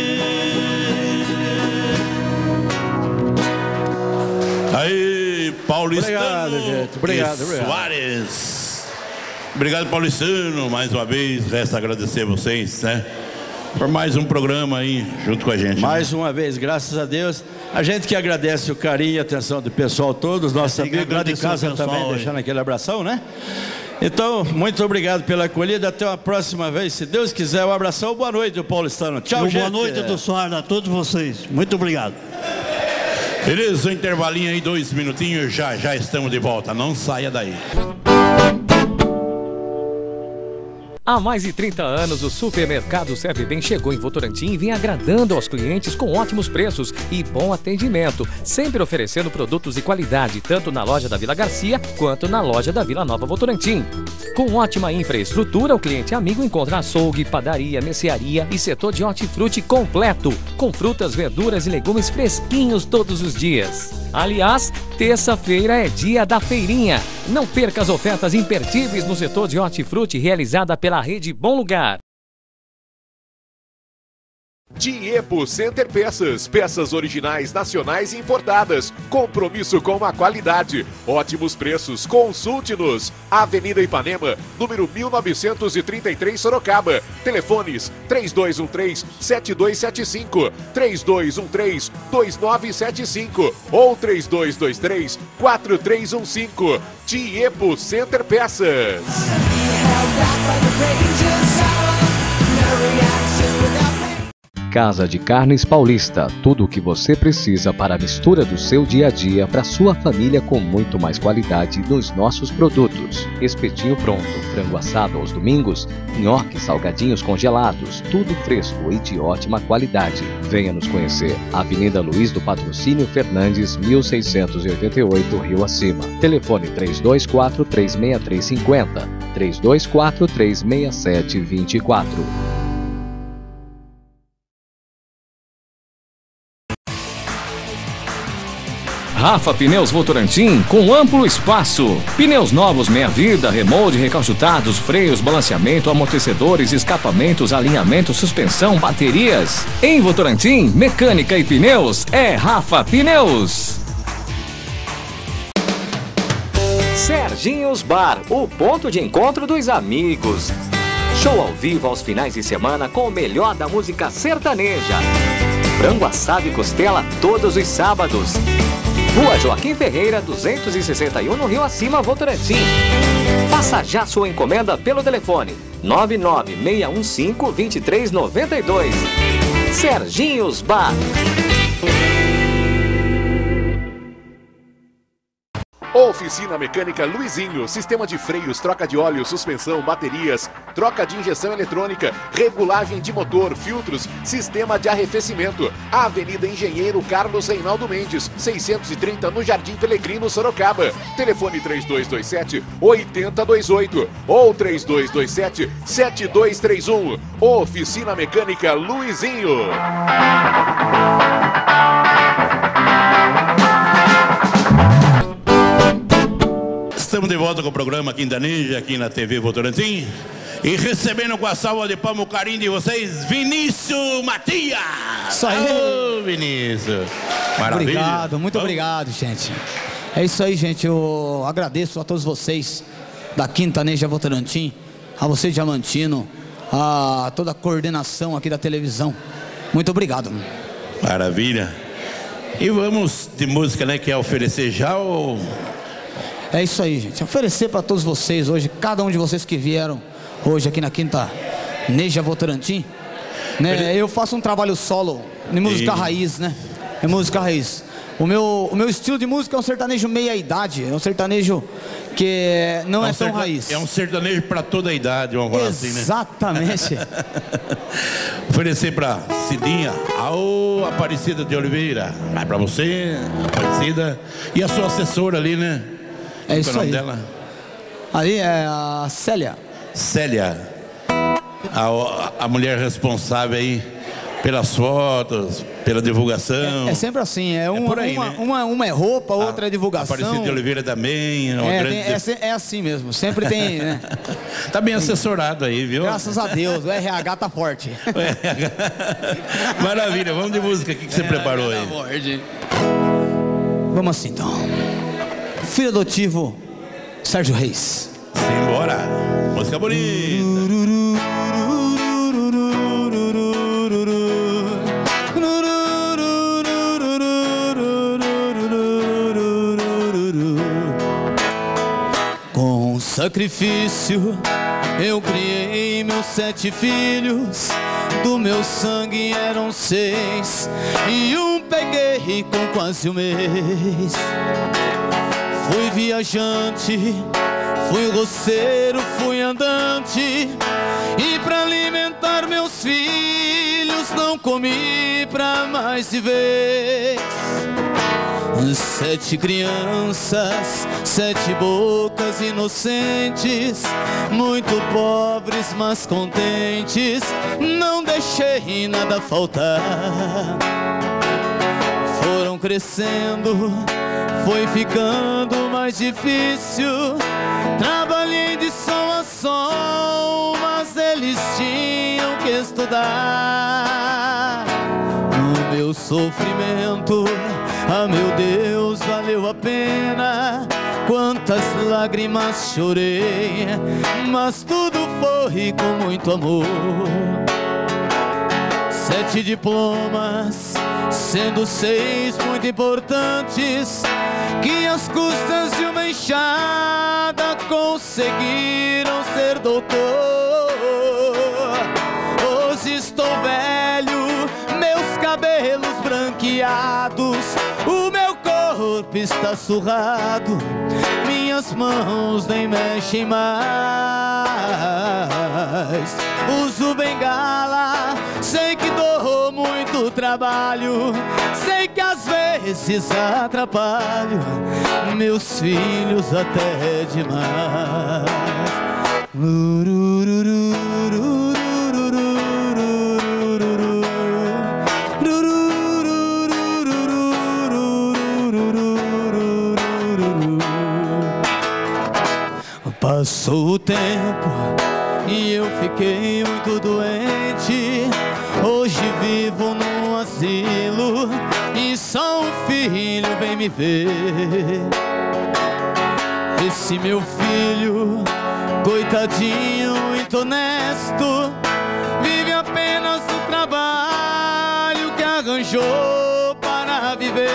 Aí, paulistano. Obrigado, gente. Obrigado. Soares. Obrigado, paulistano. Mais uma vez, resta agradecer a vocês, né? Por mais um programa aí, junto com a gente. Mais uma vez, graças a Deus. A gente que agradece o carinho e a atenção do pessoal todo, os nossos amigos lá de casa também, deixando aquele abração, né? Então, muito obrigado pela acolhida. Até uma próxima vez, se Deus quiser. Um abração, boa noite do paulistano. Tchau, gente. Boa noite do Soares a todos vocês. Muito obrigado. Beleza, um intervalinho aí, 2 minutinhos, já estamos de volta. Não saia daí. Há mais de 30 anos, o Supermercado Serve Bem chegou em Votorantim e vem agradando aos clientes com ótimos preços e bom atendimento, sempre oferecendo produtos de qualidade, tanto na loja da Vila Garcia quanto na loja da Vila Nova Votorantim. Com ótima infraestrutura, o cliente amigo encontra açougue, padaria, mercearia e setor de hortifruti completo, com frutas, verduras e legumes fresquinhos todos os dias. Aliás, terça-feira é dia da feirinha. Não perca as ofertas imperdíveis no setor de hortifruti realizada pela rede Bom Lugar. Tiepo Center Peças, peças originais nacionais e importadas, compromisso com a qualidade, ótimos preços, consulte-nos. Avenida Ipanema, número 1933 Sorocaba, telefones 3213-7275, 3213-2975 ou 3223-4315. Tiepo Center Peças. Casa de Carnes Paulista, tudo o que você precisa para a mistura do seu dia a dia para sua família com muito mais qualidade nos nossos produtos. Espetinho pronto, frango assado aos domingos, nhoque, salgadinhos congelados, tudo fresco e de ótima qualidade. Venha nos conhecer. Avenida Luiz do Patrocínio Fernandes, 1688, Rio Acima. Telefone 32436350, 32436724. Rafa Pneus Votorantim, com amplo espaço. Pneus novos, meia vida, remold, recalchutados, freios, balanceamento, amortecedores, escapamentos, alinhamento, suspensão, baterias. Em Votorantim, mecânica e pneus é Rafa Pneus. Serginhos Bar, o ponto de encontro dos amigos. Show ao vivo aos finais de semana com o melhor da música sertaneja. Frango assado e costela todos os sábados. Rua Joaquim Ferreira, 261, no Rio Acima, Votorantim. Faça já sua encomenda pelo telefone 99615-2392. Serginhos Bar. Oficina Mecânica Luizinho, sistema de freios, troca de óleo, suspensão, baterias, troca de injeção eletrônica, regulagem de motor, filtros, sistema de arrefecimento. Avenida Engenheiro Carlos Reinaldo Mendes, 630 no Jardim Pelegrino, Sorocaba. Telefone 3227-8028 ou 3227-7231. Oficina Mecânica Luizinho. Estamos de volta com o programa Quintaneja aqui na TV Votorantim. E recebendo com a salva de palmas o carinho de vocês, Vinícius Matias. Isso aí. Ô, Vinícius. Maravilha. Obrigado, muito obrigado, gente. É isso aí, gente. Eu agradeço a todos vocês da Quintaneja Votorantim, a você, Diamantino, a toda a coordenação aqui da televisão. Muito obrigado. Maravilha. E vamos de música, né? Quer oferecer já ou... É isso aí, gente. Oferecer para todos vocês hoje, cada um de vocês que vieram hoje aqui na Quinta Neja Votorantim, né? Eu faço um trabalho solo de música raiz, né? É música raiz. O meu estilo de música é um sertanejo meia-idade. É um sertanejo que não é tão raiz. É um sertanejo para toda a idade, vamos falar assim, né? Exatamente. Oferecer para Cidinha, a Aparecida de Oliveira. Vai para você, Aparecida. E a sua assessora ali, né? É isso aí. Qual é o nome dela? Ali é a Célia. Célia. A mulher responsável aí pelas fotos, pela divulgação. É sempre assim, por aí, né? uma é roupa, outra é divulgação. Aparecida de Oliveira também. É assim mesmo, sempre tem, né? Tá bem assessorado aí, viu? Graças a Deus, o RH tá forte. Maravilha, vamos de música, o que você preparou aí? Vamos assim então. Filho adotivo, Sérgio Reis. Simbora, música bonita. Com sacrifício eu criei meus 7 filhos. Do meu sangue eram 6 e um peguei com quase um mês. Fui viajante, fui roceiro, fui andante, e pra alimentar meus filhos não comi pra mais de vez. 7 crianças, 7 bocas inocentes, muito pobres mas contentes, não deixei nada faltar. Foram crescendo, foi ficando mais difícil. Trabalhei de sol a sol, mas eles tinham que estudar. O meu sofrimento, ah meu Deus, valeu a pena. Quantas lágrimas chorei, mas tudo foi com muito amor. 7 diplomas, sendo 6 muito importantes, que às custas de uma enxada conseguiram ser doutor. Hoje estou velho, meus cabelos branqueados, o meu corpo está surrado, minhas mãos nem mexem mais. Uso bengala, sei que dou muito trabalho, sei que às vezes atrapalho meus filhos até demais. Passou o tempo e eu fiquei muito doente. Hoje vivo num asilo e só um filho vem me ver. Esse meu filho, coitadinho, muito honesto, vive apenas do trabalho que arranjou para viver.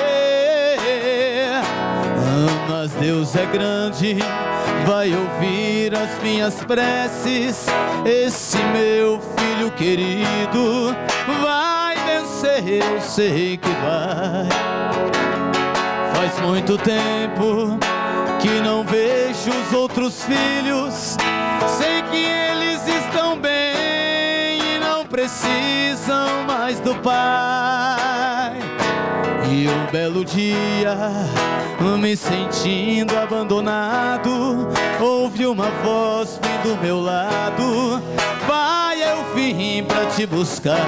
Mas Deus é grande, vai ouvir as minhas preces. Esse meu filho querido vai vencer, eu sei que vai. Faz muito tempo que não vejo os outros filhos, sei que eles estão bem e não precisam mais do pai. E um belo dia, me sentindo abandonado, ouvi uma voz bem do meu lado: pai, eu vim pra te buscar.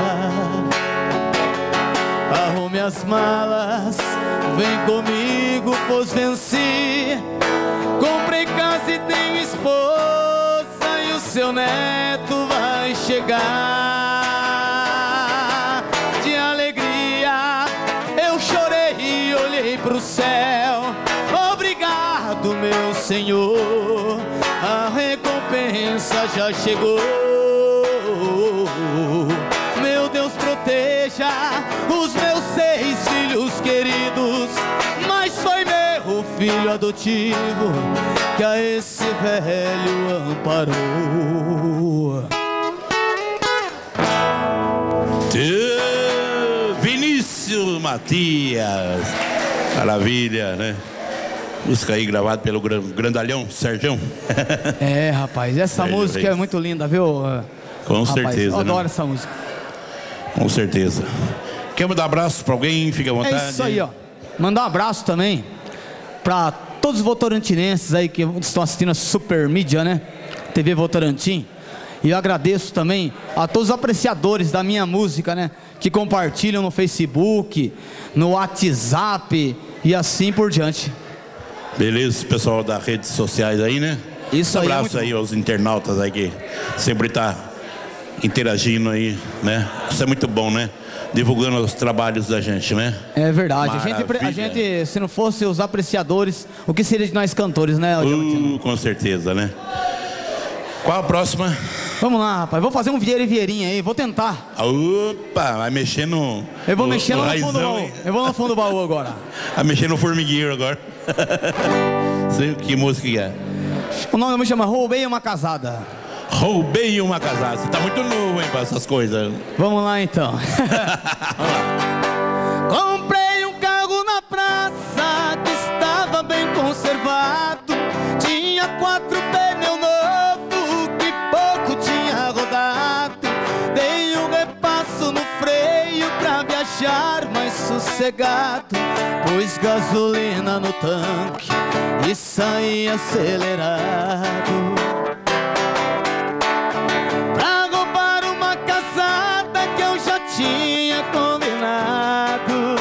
Arrume as malas, vem comigo, pois venci. Comprei casa e tenho esposa, e o seu neto vai chegar. De alegria eu chorei e olhei pro céu. Obrigado, meu Senhor, a recompensa já chegou. Meu Deus, proteja os meus 6 filhos queridos. filho adotivo que a esse velho amparou. Vinícius Matias, maravilha, né? Música aí gravada pelo grandalhão, Sergião. É, rapaz, essa música é muito linda, viu? Com certeza, eu adoro né? essa música. Com certeza. Quer mandar um abraço pra alguém? Fica à vontade. É isso aí, ó. Mandar um abraço também pra todos os votorantinenses aí que estão assistindo a Super Mídia, né? TV Votorantim. E eu agradeço também a todos os apreciadores da minha música, né? Que compartilham no Facebook, no WhatsApp e assim por diante. Beleza, pessoal das redes sociais aí, né? Isso aí. Um abraço aí aos internautas aí que sempre tá interagindo aí, né? Isso é muito bom, né? Divulgando os trabalhos da gente, né? É verdade. A gente, se não fosse os apreciadores, o que seria de nós cantores, né? Com certeza, né? Qual a próxima? Vamos lá, rapaz. Vou fazer um Vieira e Vieirinha aí. Vou tentar. Opa, vai mexer no... Eu vou mexer no raizão, fundo do baú. Eu vou no fundo do baú agora. Vai mexer no formigueiro agora. Sei que música que é. O nome da música chama Roubei Uma Casada. Roubei uma casada. Você tá muito novo, hein, pra essas coisas. Vamos lá, então. Comprei um carro na praça que estava bem conservado. Tinha 4 pneus novos que pouco tinha rodado. Dei um repasso no freio pra viajar mais sossegado. Pus gasolina no tanque e saí acelerado. Tinha combinado.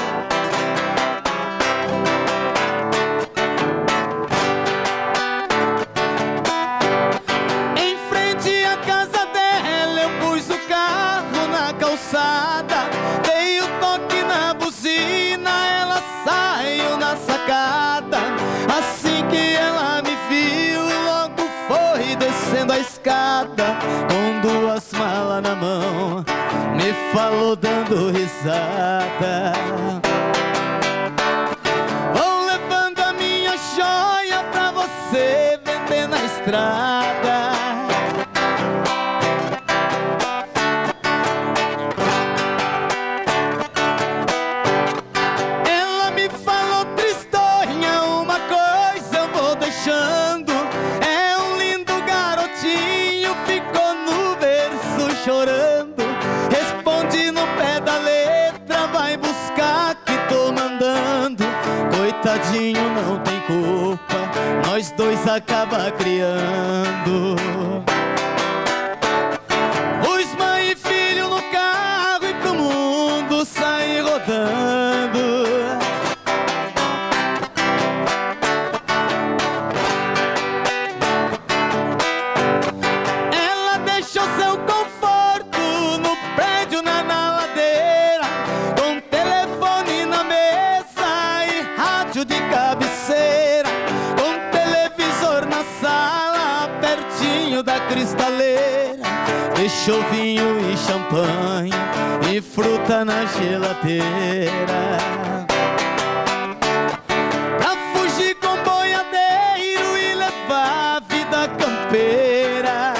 Em frente à casa dela eu pus o carro na calçada. Dei o toque na buzina, ela saiu na sacada. Assim que ela me viu, logo foi descendo a escada com 2 malas na mão. Me falou dando risada. Vou levando a minha joia pra você vender na estrada. Ela me falou tristonha, uma coisa eu vou deixando. É um lindo garotinho, ficou no berço chorando. Responde no pé da letra, vai buscar que tô mandando. Coitadinho, não tem culpa, nós dois acaba criando. Pus mãe e filho no carro e pro mundo sair rodando. Ela deixou seu conforto no prédio, na ladeira, com telefone na mesa e rádio de cabeceira, com televisor na sala, pertinho da cristaleira. Deixou vinho e champanhe e fruta na geladeira. Pra fugir com boiadeiro e levar a vida campeira.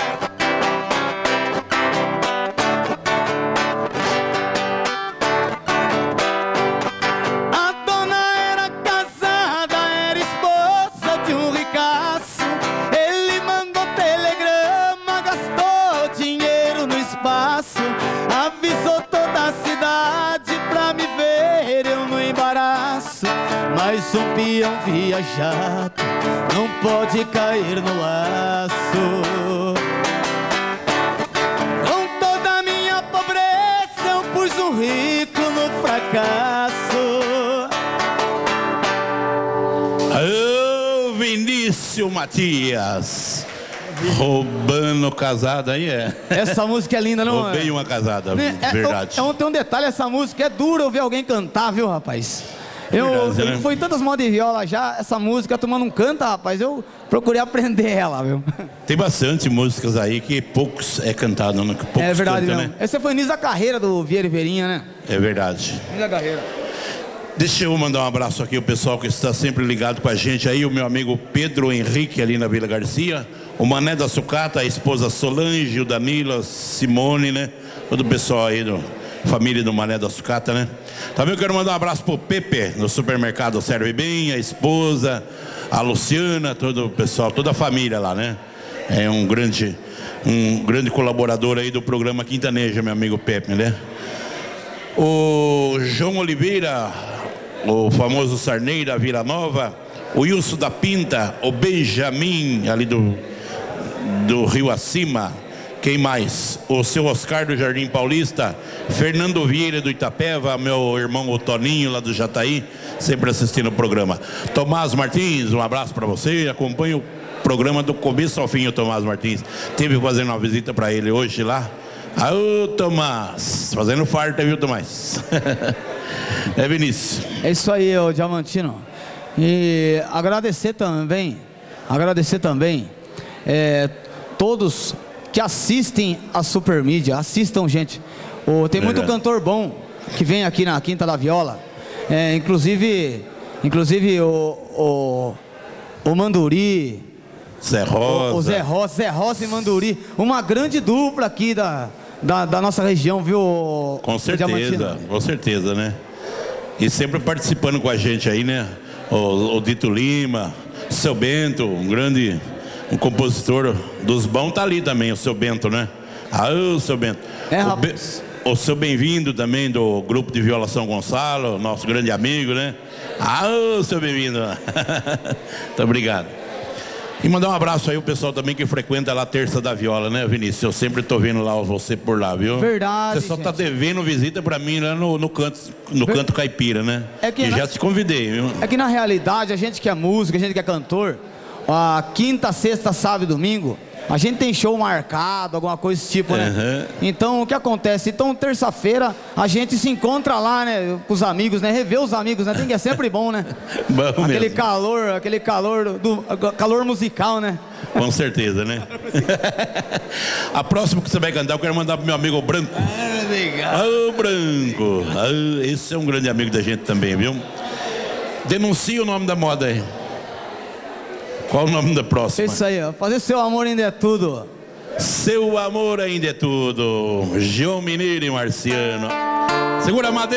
A dona era casada, era esposa de um ricaço. Ele mandou telegrama, gastou dinheiro no espaço. Avisou toda a cidade pra me ver eu no embaraço. Mas um peão viajado não pode cair no laço. Com toda a minha pobreza eu pus um rico no fracasso. Ô, Vinícius Matias. Roubando casada aí é. Essa música é linda, não é? Roubei uma casada, verdade. Tem um detalhe, essa música é dura eu ver alguém cantar, viu, rapaz? Verdade, né? Fui em tantas modas de viola já, essa música, tu não canta, rapaz, eu procurei aprender ela, viu? Tem bastante músicas aí que poucos é cantado, né? Que poucos É verdade cantam, mesmo. né? Esse foi o início da carreira do Vieira e Vieirinha, né? É verdade. Início da carreira. Deixa eu mandar um abraço aqui ao pessoal que está sempre ligado com a gente aí, o meu amigo Pedro Henrique ali na Vila Garcia, o Mané da Sucata, a esposa Solange, o Danilo, a Simone, né? Todo o pessoal aí família do Mané da Sucata, né? Também eu quero mandar um abraço pro Pepe, no supermercado Serve Bem, a esposa, a Luciana, todo o pessoal, toda a família lá, né? É um grande colaborador aí do programa Quintaneja, meu amigo Pepe, né? O João Oliveira, o famoso Sarney da Vila Nova, o Wilson da Pinta, o Benjamin ali do Rio Acima, quem mais? O seu Oscar do Jardim Paulista, Fernando Vieira do Itapeva, meu irmão o Toninho lá do Jataí, sempre assistindo o programa. Tomás Martins, um abraço para você, acompanha o programa do começo ao fim, o Tomás Martins. Teve fazendo uma visita para ele hoje lá. Ô Tomás, fazendo farta, viu, Tomás? É, Vinícius. É isso aí, ô Diamantino. E agradecer também todos que assistem a Supermídia. Assistam, gente. Tem muito cantor bom que vem aqui na Quinta da Viola. Inclusive o Manduri, Zé Rosa. O Zé Rosa e Manduri. Uma grande dupla aqui da nossa região, viu? Com certeza, né? E sempre participando com a gente aí, né? O Dito Lima, Seu Bento, um compositor dos bons, tá ali também, o Seu Bento, né? O Seu Bento. O Seu Bem-vindo também, do grupo de violação Gonçalo, nosso grande amigo, né? O Seu Bem-vindo. Muito obrigado. E mandar um abraço aí o pessoal também que frequenta lá a Terça da Viola, né, Vinícius? Eu sempre tô vendo lá você por lá, viu? Verdade. Você só tá devendo visita pra mim lá no canto caipira, né? Já te convidei, viu? É que na realidade, a gente que é músico, a gente que é cantor, a quinta, sexta, sábado e domingo, a gente tem show marcado, alguma coisa desse tipo, né? Então, o que acontece? Então, terça-feira, a gente se encontra lá, né? Com os amigos, né? Rever os amigos, né? É sempre bom, né? Bom aquele mesmo. calor musical, né? Com certeza, né? A próxima que você vai cantar, eu quero mandar pro meu amigo Branco. Obrigado. Branco. Esse é um grande amigo da gente também, viu? Denuncia o nome da moda aí. Qual o nome da próxima? Isso aí, ó. Fazer Seu Amor Ainda É Tudo. Seu Amor Ainda É Tudo. João Mineiro e Marciano. Segura, Amadeu.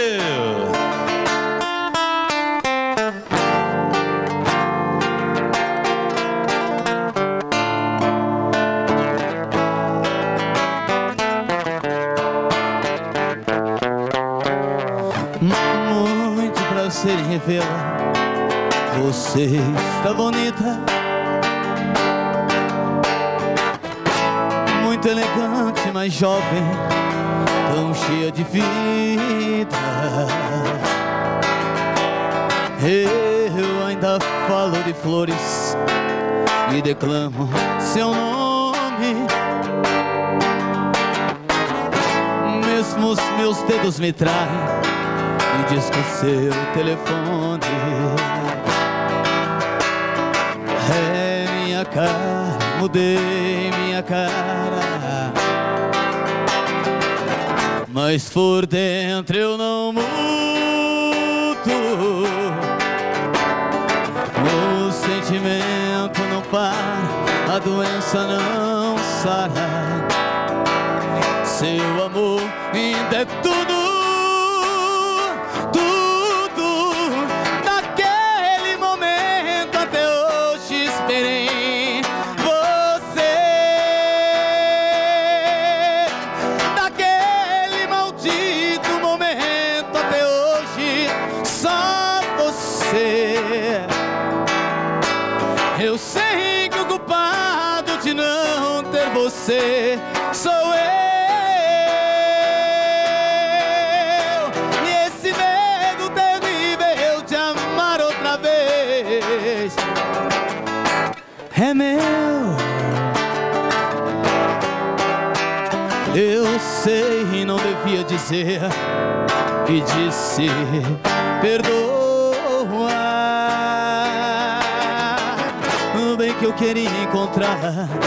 Muito prazer em revê-la. Você está bonita, muito elegante, mas jovem, tão cheia de vida. Eu ainda falo de flores e declamo seu nome. Mesmo os meus dedos me traem e diz que o seu telefone é minha cara, mudei minha cara, mas por dentro eu não mudo. O sentimento não para, a doença não sara. Seu amor ainda é tudo. Eu sei que o culpado de não ter você sou eu. E esse medo terrível de amar outra vez é meu. Eu sei, não devia dizer, e disse perdoa. Bem que eu queria encontrar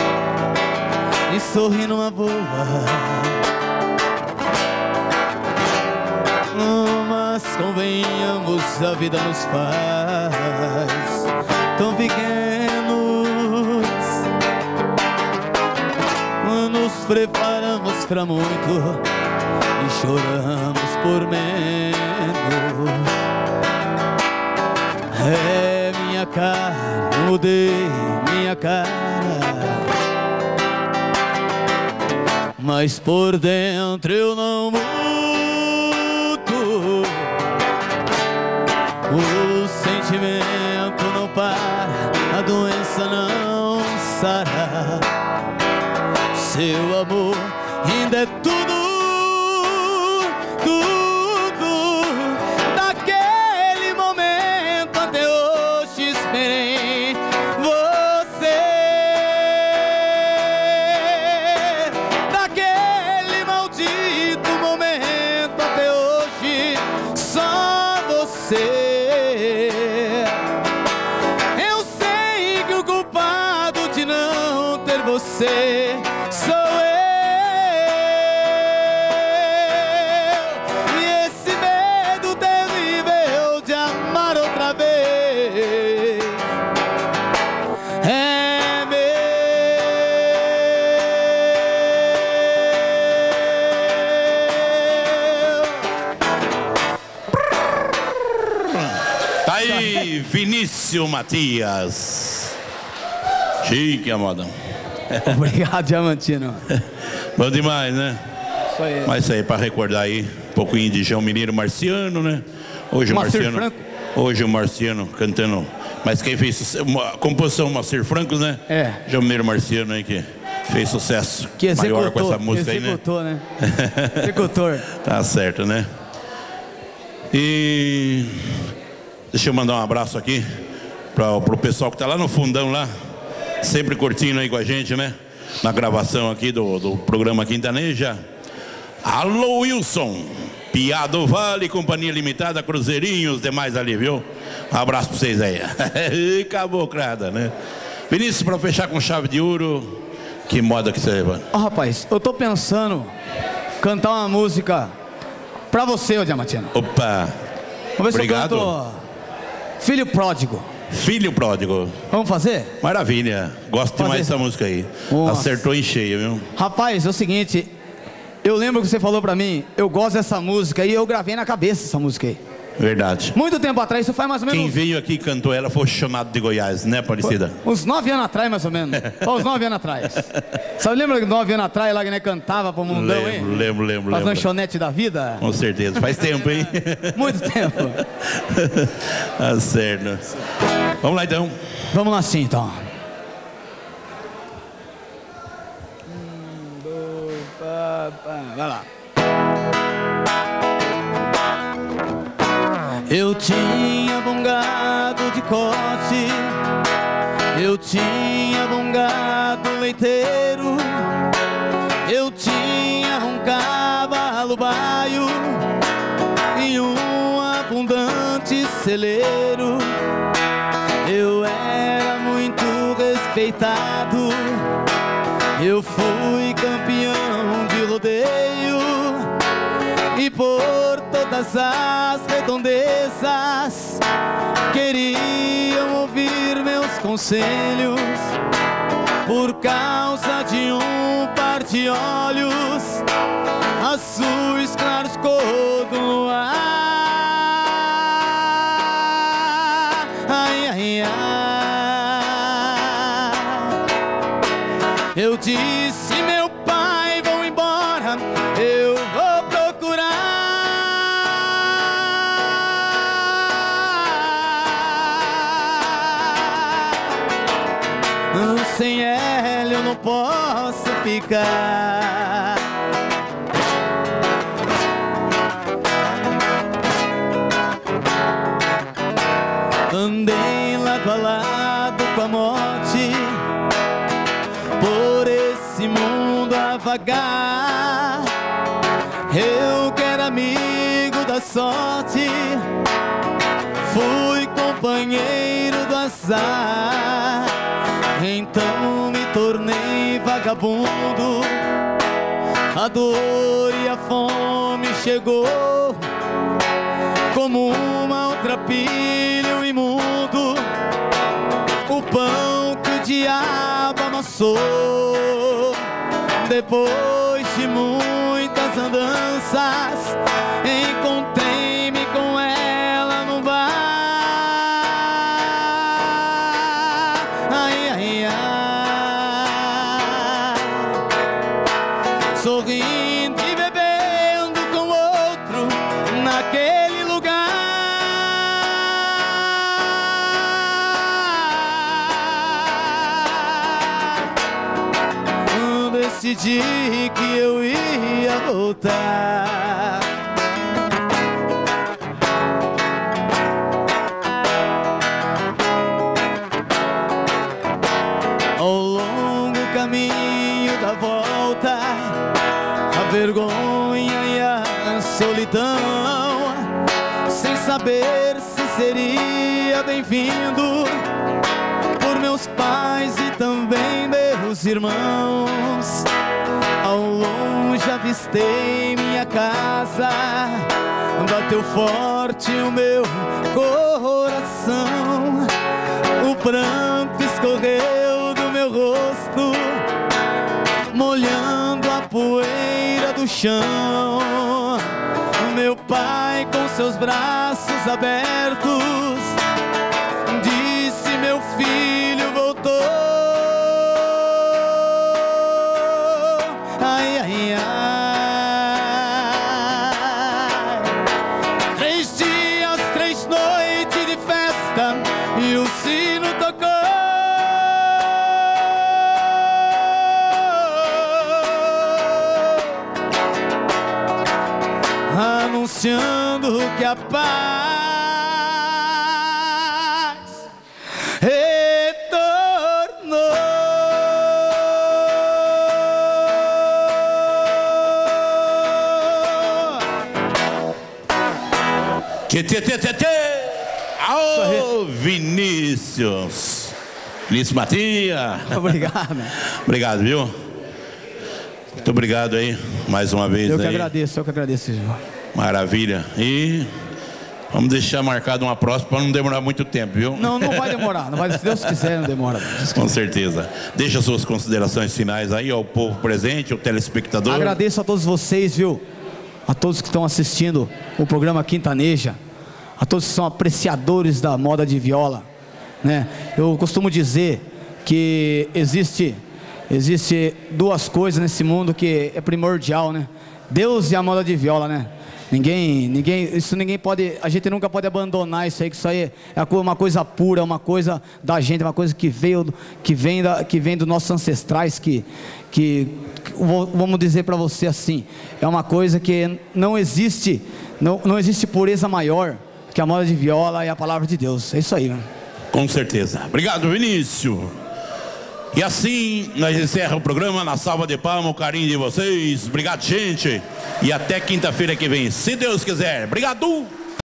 e sorrir numa boa, mas convenhamos, a vida nos faz tão pequenos. Nos preparamos pra muito e choramos por menos. É minha cara, mudei minha cara, mas por dentro eu não mudo. O sentimento não para, a doença não sara. Seu amor ainda é tudo, tudo. Daquele momento até hoje esperei você. Daquele maldito momento até hoje só você. Eu sei que o culpado de não ter você sou eu. E esse medo terrível de amar outra vez é meu. Tá aí, Vinícius Matias. Chique, Amodão. Obrigado, Diamantino. Bom demais, né? Isso aí. Mas isso aí, pra recordar aí um pouquinho de João Mineiro Marciano, né? Hoje o Moacir Marciano. Franco. Hoje o Marciano cantando. Mas quem fez a composição, Moacir Franco, né? É. João Mineiro Marciano aí que fez sucesso Que executou, maior com essa música aí, né? executou, né? Executor. Tá certo, né? E deixa eu mandar um abraço aqui pro pessoal que tá lá no fundão lá, sempre curtindo aí com a gente, né? Na gravação aqui do programa Quintaneja. Alô, Wilson, Piado Vale, Companhia Limitada, Cruzeirinhos, demais ali, viu? Um abraço pra vocês aí. Cabocrada, né? Vinícius, pra fechar com chave de ouro, que moda que você leva? Ó, rapaz, eu tô pensando cantar uma música pra você, ô Diamantino. Opa! Vamos ver Obrigado. se eu canto Filho Pródigo. Filho Pródigo. Vamos fazer? Maravilha. Gosto demais dessa música aí. Nossa. Acertou em cheio, viu? Rapaz, é o seguinte, eu lembro que você falou pra mim, eu gosto dessa música e eu gravei na cabeça essa música aí. Verdade. Muito tempo atrás, isso faz mais ou menos... Quem veio aqui e cantou ela foi o Chamado de Goiás, né, Aparecida? Uns 9 anos atrás, mais ou menos. Só uns 9 anos atrás. Sabe, lembra que 9 anos atrás lá que nós cantava pro mundão, hein? Lembro. As lanchonetes da vida? Com certeza. Faz tempo, hein? Muito tempo. Tá certo. Vamos lá, então. Vamos lá sim, então. Vai lá. Eu tinha bom gado de corte, eu tinha bom gado leiteiro, eu tinha um cavalo baio e um abundante celeiro. Eu era muito respeitado, eu fui campeão de rodeio e por todas as redondezas queriam ouvir meus conselhos. Por causa de um par de olhos azuis claros cor do luar. Ai, ai, ai. Eu disse, meu pai, vou embora, eu vou procurar. Sem ela eu não posso ficar. Andei lado a lado com a morte, por esse mundo a vagar. Eu que era amigo da sorte, fui companheiro do azar. Então me tornei vagabundo, a dor e a fome chegou. filho imundo, o pão que o diabo amassou. Depois de muitas andanças, encontrei-me com ela no bar. Ai, ai, ai. Sorrindo e bebendo com outro naquele lugar. Decidi que eu ia voltar. Ao longo caminho da volta, a vergonha e a solidão, sem saber se seria bem-vindo por meus pais e também meus irmãos. Ao longe avistei minha casa, bateu forte o meu coração. O pranto escorreu do meu rosto, molhando a poeira do chão. Meu pai, com seus braços abertos, disse: meu filho voltou. Ai, ai, ai. 3 dias, 3 noites de festa e o sino tocou, anunciando que a paz retornou. Aô, Vinícius. Vinícius Matias. Obrigado. Obrigado, viu? Muito obrigado aí, mais uma vez. Eu que aí. agradeço, João. Maravilha. E vamos deixar marcado uma próxima para não demorar muito tempo, viu? Não vai demorar. Não vai, se Deus quiser, não demora. Com certeza. Deixa suas considerações finais aí ao povo presente, ao telespectador. Agradeço a todos vocês, viu? A todos que estão assistindo o programa Quintaneja, a todos que são apreciadores da moda de viola, né? Eu costumo dizer que existe 2 coisas nesse mundo que é primordial, né? Deus e a moda de viola, né? Ninguém pode, a gente nunca pode abandonar isso aí, que isso aí é uma coisa pura, uma coisa da gente, uma coisa que vem dos nossos ancestrais, que vamos dizer para você assim, é uma coisa que não existe pureza maior que a moda de viola e a palavra de Deus. É isso aí, né? Com certeza. Obrigado, Vinícius. E assim nós encerramos o programa na salva de palmas, o carinho de vocês. Obrigado, gente. E até quinta-feira que vem, se Deus quiser. Obrigado.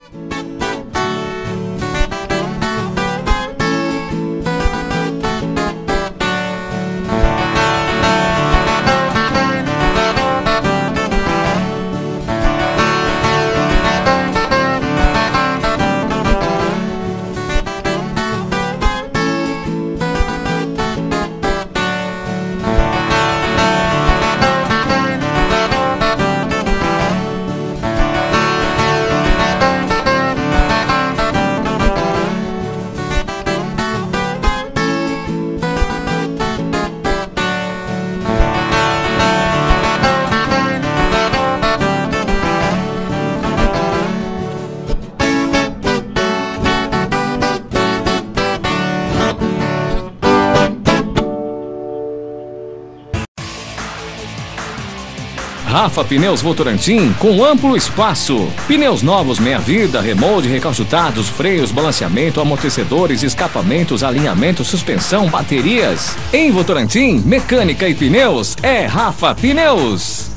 Rafa Pneus Votorantim, com amplo espaço. Pneus novos meia-vida, remold, recalchutados, freios, balanceamento, amortecedores, escapamentos, alinhamento, suspensão, baterias. Em Votorantim, mecânica e pneus é Rafa Pneus.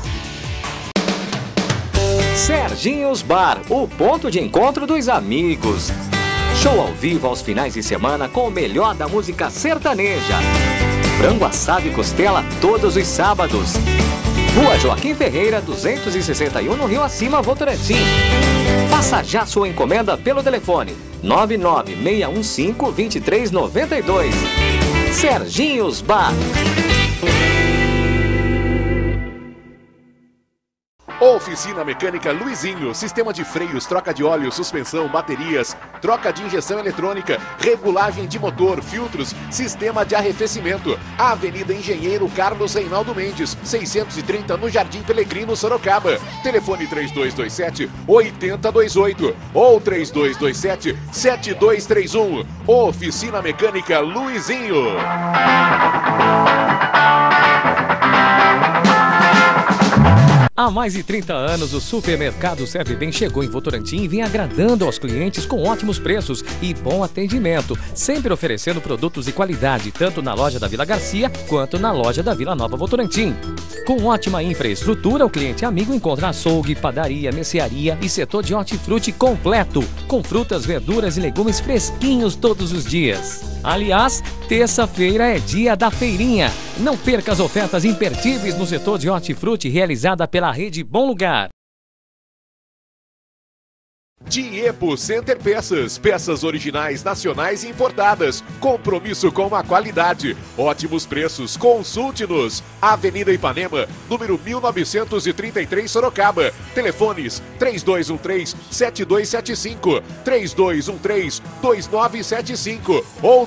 Serginhos Bar, o ponto de encontro dos amigos. Show ao vivo aos finais de semana com o melhor da música sertaneja. Frango assado e costela todos os sábados. Rua Joaquim Ferreira, 261, no Rio Acima, Votorantim. Faça já sua encomenda pelo telefone 99615-2392. Serginhos Bar. Oficina Mecânica Luizinho, sistema de freios, troca de óleo, suspensão, baterias, troca de injeção eletrônica, regulagem de motor, filtros, sistema de arrefecimento. Avenida Engenheiro Carlos Reinaldo Mendes, 630 no Jardim Pelegrino, Sorocaba. Telefone 3227-8028 ou 3227-7231. Oficina Mecânica Luizinho. Há mais de 30 anos, o Supermercado Serve Bem chegou em Votorantim e vem agradando aos clientes com ótimos preços e bom atendimento, sempre oferecendo produtos de qualidade, tanto na loja da Vila Garcia quanto na loja da Vila Nova Votorantim. Com ótima infraestrutura, o cliente amigo encontra açougue, padaria, mercearia e setor de hortifruti completo, com frutas, verduras e legumes fresquinhos todos os dias. Aliás, terça-feira é dia da feirinha. Não perca as ofertas imperdíveis no setor de hortifruti realizada pela rede Bom Lugar. Tiepo Center Peças, peças originais, nacionais e importadas. Compromisso com a qualidade. Ótimos preços, consulte-nos. Avenida Ipanema, número 1933, Sorocaba. Telefones 3213-7275, 3213-2975 ou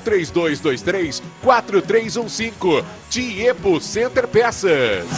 3223-4315. Tiepo Center Peças.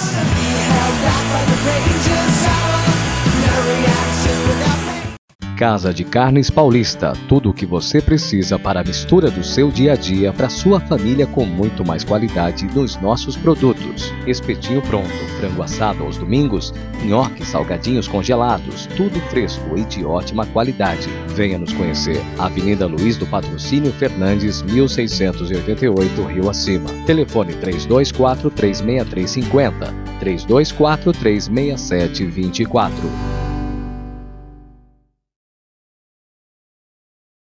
Casa de Carnes Paulista, tudo o que você precisa para a mistura do seu dia a dia para sua família com muito mais qualidade nos nossos produtos. Espetinho pronto, frango assado aos domingos, nhoque, salgadinhos congelados, tudo fresco e de ótima qualidade. Venha nos conhecer. Avenida Luiz do Patrocínio Fernandes, 1688, Rio Acima. Telefone 3243-6350, 3243-6724.